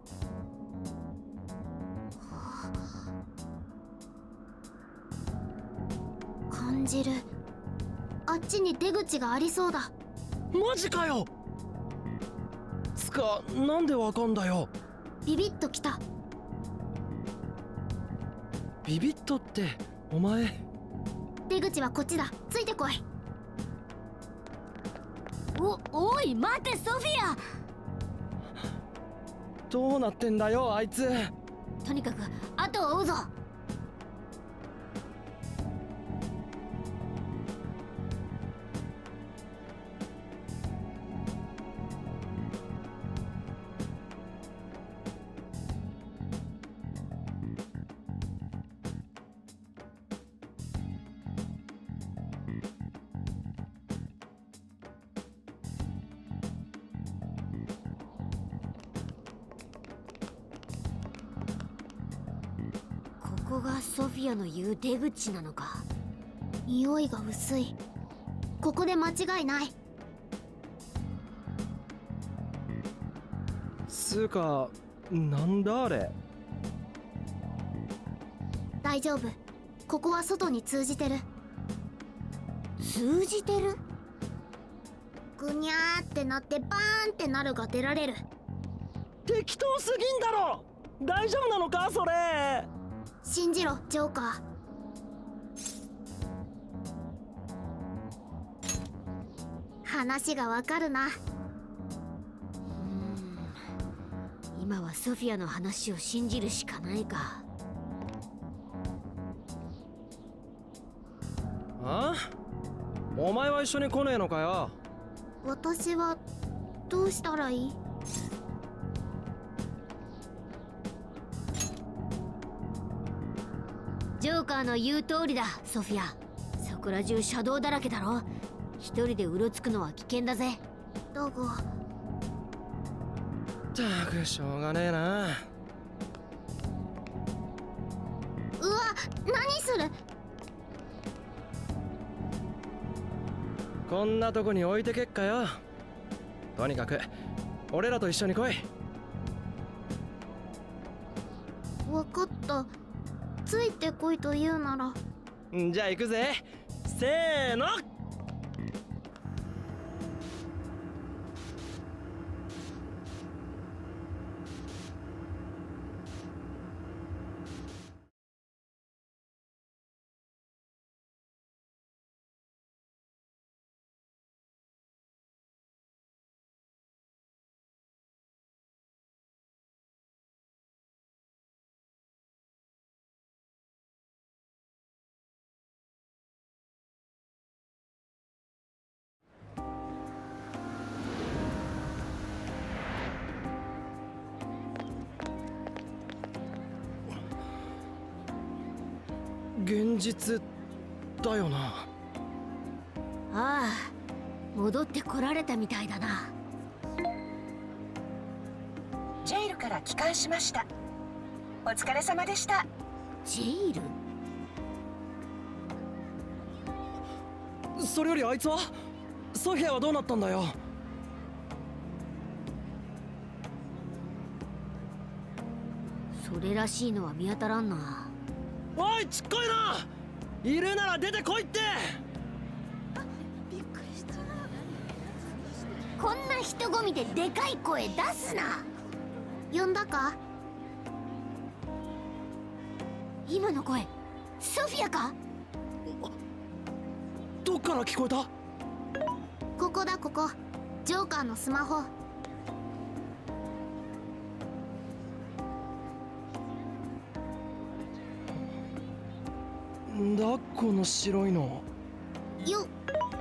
感じる。あっちに出口がありそうだ。 マジかよ。つか、なんでわかんだよ。 ビビッときた。 ビビッとってお前。 出口はこっちだ。ついてこい。おい待てソフィア。 どうなってんだよあいつ。 とにかく後を追うぞ。ここがソフィアの言う出口なのか。匂いが薄い。ここで間違いない。 つうか、なんだあれ。 大丈夫、ここは外に通じてる。通じてる？ぐにゃーってなってバーンってなるが出られる。 適当すぎんだろ。大丈夫なのかそれ。 信じろジョーカー。話がわかるな。今はソフィアの話を信じるしかないか。 あ？お前は一緒に来ねえのかよ。 私はどうしたらいい？ジョーカーの言う通りだソフィア。そこら中車道だらけだろ。一人でうろつくのは危険だぜ。だがったくしょうがねえな。 うわ、何する。 こんなとこに置いてけっかよ。とにかく俺らと一緒に来い。 わかった、ついてこいと言うなら。 じゃあ行くぜ。せーの。現実だよな。 ああ、戻ってこられたみたいだな。 ジェイルから帰還しました。お疲れ様でした。 ジェイル？ それよりあいつは？ソフィアはどうなったんだよ。 それらしいのは見当たらんな。 おいちっこいな、いるなら出てこいって。 びっくりした。こんな人混みででかい声出すな。 呼んだか？今の声ソフィアか？ どっから聞こえた？ ここだここ、ジョーカーのスマホ。 んだこの白いの。 よっ。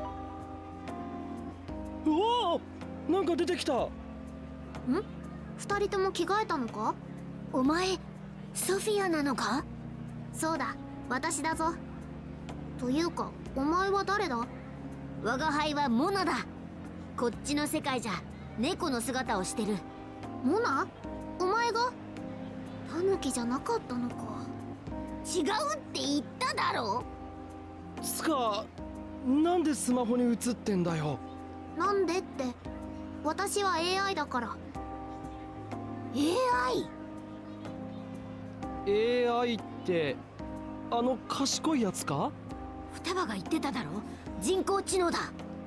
うわー、なんか出てきた。 ん？二人とも着替えたのか？お前ソフィアなのか？そうだ、私だぞ。というかお前は誰だ？我が輩はモナだ。こっちの世界じゃ猫の姿をしてる。モナ？お前が？タヌキじゃなかったのか。違うって言っただろ。 つか、なんでスマホに映ってんだよ。 なんでって、私は AI だから。 AI ってあの賢いやつか？ 双葉が言ってただろ、人工知能だ。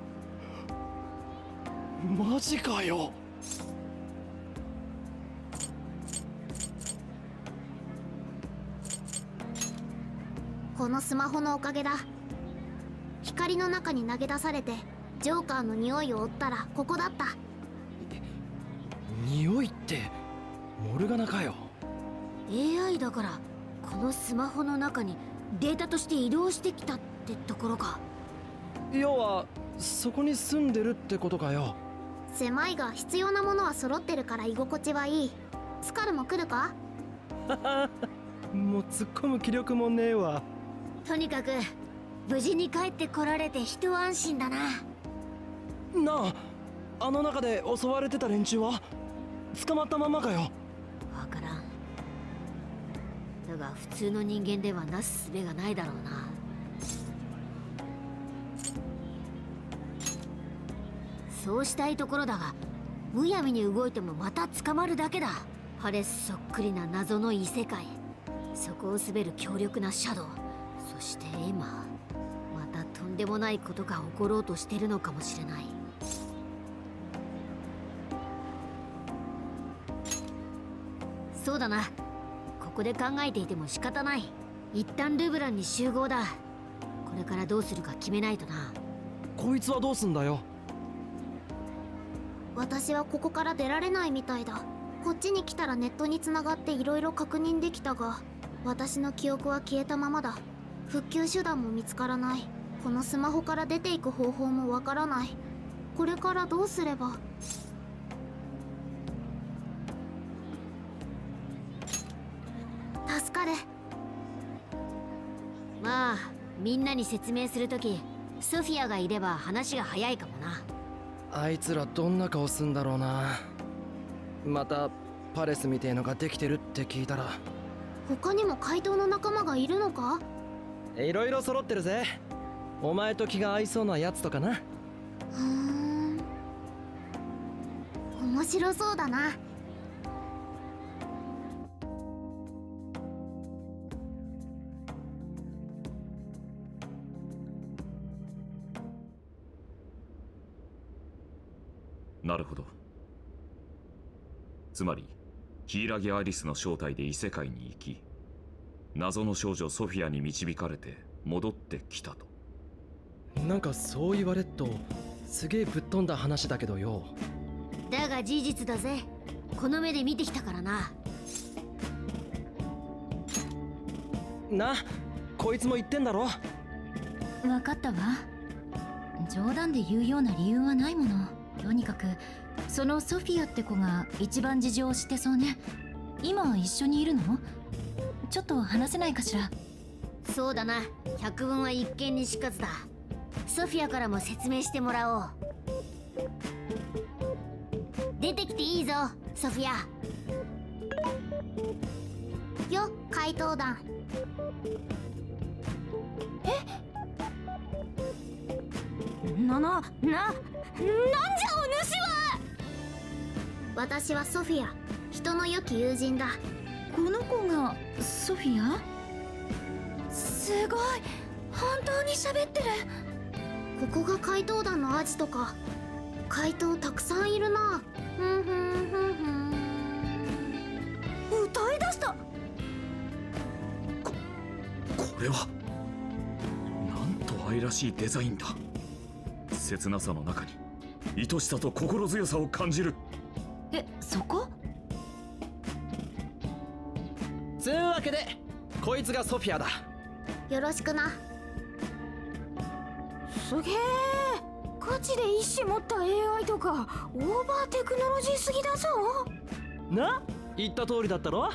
マジかよ。 このスマホのおかげだ。光の中に投げ出されてジョーカーの匂いを追ったらここだった。 匂いってモルガナかよ。 AI だからこのスマホの中にデータとして移動してきたってところか。 要はそこに住んでるってことかよ。 狭いが必要なものは揃ってるから居心地はいい。スカルも来るか？ もう突っ込む気力もねえわ。 とにかく無事に帰ってこられて一安心だな。 なあ、あの中で襲われてた連中は捕まったままかよ。 わからん。だが普通の人間ではなすすべがないだろうな。そうしたいところだが、むやみに動いてもまた捕まるだけだ。パレスそっくりな謎の異世界、そこを滑る強力なシャドウ、そして今またとんでもないことが起ころうとしてるのかもしれない。そうだな、ここで考えていても仕方ない。一旦ルブランに集合だ。これからどうするか決めないとな。 こいつはどうすんだよ。 私はここから出られないみたいだ。こっちに来たらネットに繋がっていろいろ確認できたが、私の記憶は消えたままだ。復旧手段も見つからない。このスマホから出ていく方法もわからない。これからどうすれば。助かる。まあみんなに説明するときソフィアがいれば話が早いかもな。 あいつらどんな顔すんだろうな。またパレスみてえのができてるって聞いたら。 他にも怪盗の仲間がいるのか？ いろいろ揃ってるぜ。お前と気が合いそうなやつとかな。 面白そうだな。 なるほど。つまりヒイラギ・アリスの正体で異世界に行き、謎の少女ソフィアに導かれて戻ってきたと。 なんかそう言われっとすげえぶっ飛んだ話だけどよ。 だが事実だぜ。この目で見てきたからな。 な、こいつも言ってんだろ。 分かったわ。冗談で言うような理由はないもの。とにかくそのソフィアって子が一番事情を知ってそうね。今一緒にいるの？ちょっと話せないかしら。 そうだな、百聞は一見にしかずだ。ソフィアからも説明してもらおう。出てきていいぞソフィア。よ、怪盗団。なんじゃお主は。私はソフィア、人の良き友人だ。 この子がソフィア？すごい、本当に喋ってる。 ここが怪盗団のアジトか。怪盗たくさんいるな。ふんふんふんふん。 歌い出した。 これはなんと愛らしいデザインだ。切なさの中に愛しさと心強さを感じる。 そこ？ つうわけでこいつがソフィアだ。 よろしくな。 すげえ、ガチで意志持った AI とかオーバーテクノロジーすぎだぞ。 な、言った通りだったろ。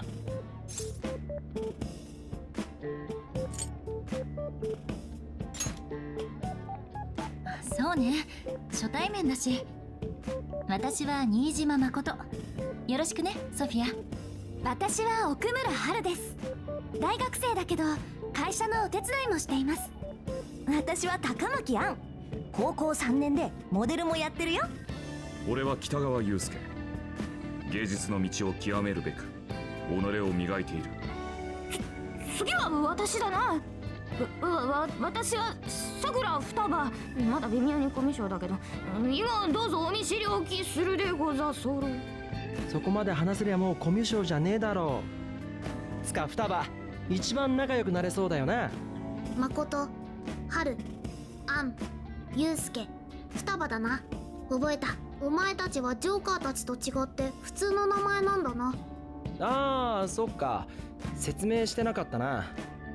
そうね、初対面だし。私は新島誠。よろしくね、ソフィア。私は奥村春です。大学生だけど会社のお手伝いもしています。私は高巻杏。高校3年でモデルもやってるよ。 俺は北川悠介。芸術の道を極めるべく己を磨いている。 次は私だな。私はさくら双葉。まだ微妙にコミュ障だけど、今どうぞお見知りおきするでござそうろ。 そこまで話せりゃもうコミュ障じゃねえだろう。つか双葉、一番仲良くなれそうだよな。 誠、春、杏、祐介、双葉だな。覚えた。お前たちはジョーカーたちと違って普通の名前なんだな。 ああ、そっか、説明してなかったな。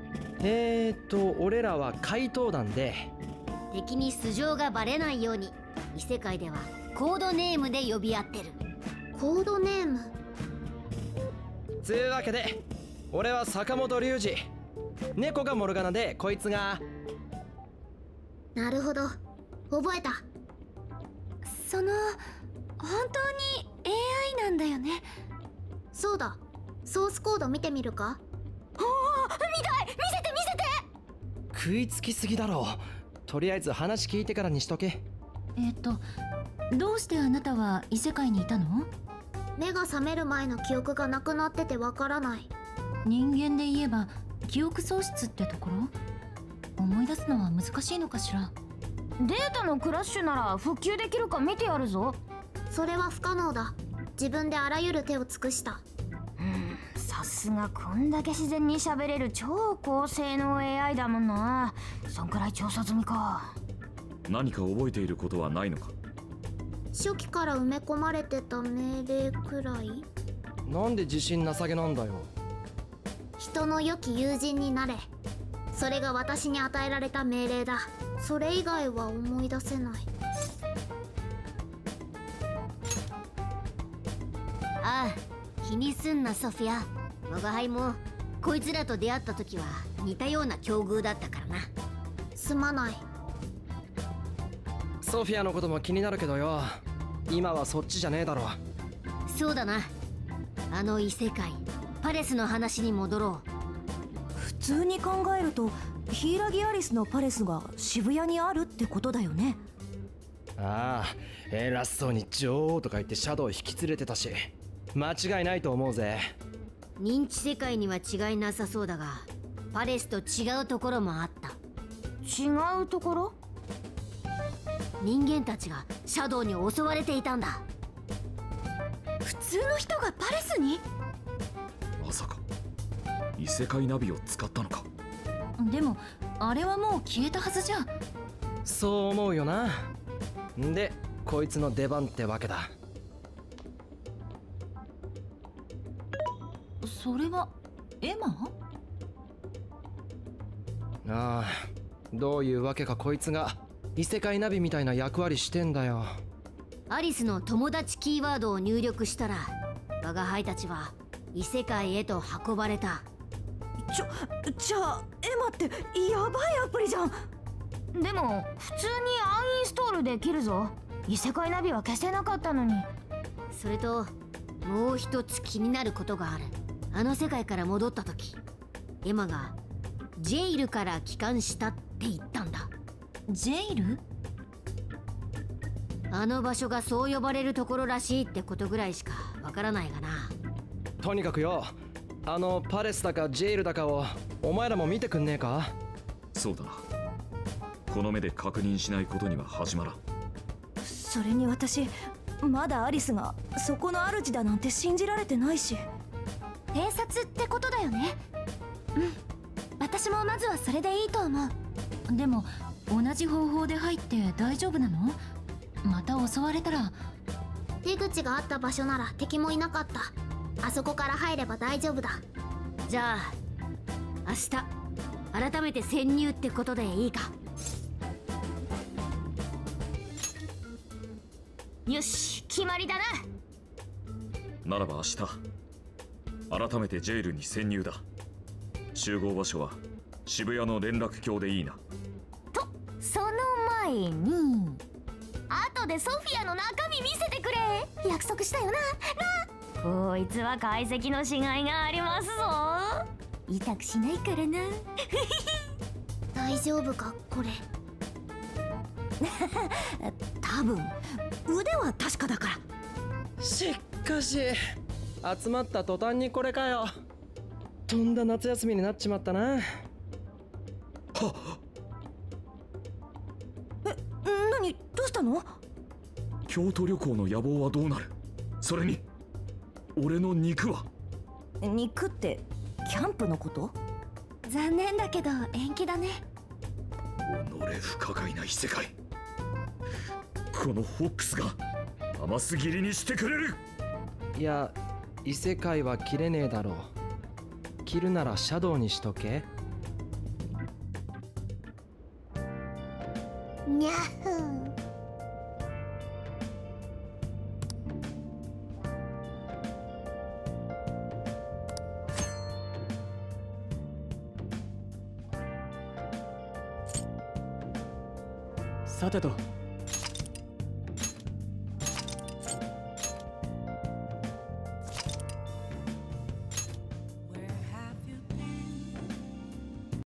俺らは怪盗団で、 敵に素性がバレないように異世界ではコードネームで呼び合ってる。コードネーム。 つうわけで俺は坂本龍二。猫がモルガナで、こいつが。 なるほど、覚えた。 その、本当に AI なんだよね。 そうだ。ソースコード見てみるか。 見たい、見せて見せて。 食いつきすぎだろう。とりあえず話聞いてからにしとけ。 どうしてあなたは異世界にいたの？ 目が覚める前の記憶がなくなっててわからない。 人間で言えば記憶喪失ってところ？思い出すのは難しいのかしら。 データのクラッシュなら復旧できるか見てやるぞ。 それは不可能だ。自分であらゆる手を尽くした。 さすがこんだけ自然に喋れる超高性能 AI だもんな。そんくらい調査済みか。 何か覚えていることはないのか。 初期から埋め込まれてた命令くらい。 なんで自信なさげなんだよ。 人の良き友人になれ。それが私に与えられた命令だ。それ以外は思い出せない。 ああ、気にすんなソフィア。我が輩もこいつらと出会った時は似たような境遇だったからな。 すまない。 ソフィアのことも気になるけどよ、今はそっちじゃねえだろ。 そうだな。あの異世界パレスの話に戻ろう。 普通に考えるとヒイラギアリスのパレスが渋谷にあるってことだよね。 ああ、偉そうに女王とか言ってシャドウ引き連れてたし、間違いないと思うぜ。 認知世界には違いなさそうだが、パレスと違うところもあった。 違うところ？ 人間たちがシャドウに襲われていたんだ。 普通の人がパレスに？ まさか異世界ナビを使ったのか。 でもあれはもう消えたはずじゃ。 そう思うよな。んでこいつの出番ってわけだ。 それはエマ？ ああ、どういうわけかこいつが異世界ナビみたいな役割してんだよ。 アリスの友達キーワードを入力したら、我が輩たちは異世界へと運ばれた。 じゃあエマってやばいアプリじゃん。 でも普通にアンインストールできるぞ。異世界ナビは消せなかったのに。 それともう一つ気になることがある。あの世界から戻った時、エマがジェイルから帰還したって言ったんだ。 ジェイル？ あの場所がそう呼ばれるところらしいってことぐらいしかわからないがな。 とにかくよ、あのパレスだかジェイルだかをお前らも見てくんねえか。 そうだな。この目で確認しないことには始まらん。 それに私まだアリスがそこの主だなんて信じられてないし。 偵察ってことだよね。うん、私もまずはそれでいいと思う。でも同じ方法で入って大丈夫なの？また襲われたら。 出口があった場所なら敵もいなかった。あそこから入れば大丈夫だ。 じゃあ明日改めて潜入ってことでいいか。 よし、決まりだな。 ならば明日改めてジェイルに潜入だ。集合場所は渋谷の連絡橋でいいな。 とその前に後でソフィアの中身見せてくれ。約束したよな。こいつは解析のしがいがありますぞ。痛くしないからな。 大丈夫かこれ。 多分腕は確かだから。 しかし集まった途端にこれかよ。とんだ夏休みになっちまったな。はっ。 何どうしたの？ 京都旅行の野望はどうなる？それに俺の肉は？ 肉ってキャンプのこと？ 残念だけど延期だね。 己不可解な異世界。このフォックスが甘すぎりにしてくれる。 いや、異世界は切れねえだろう。切るならシャドウにしとけ。 にゃふん。 さてと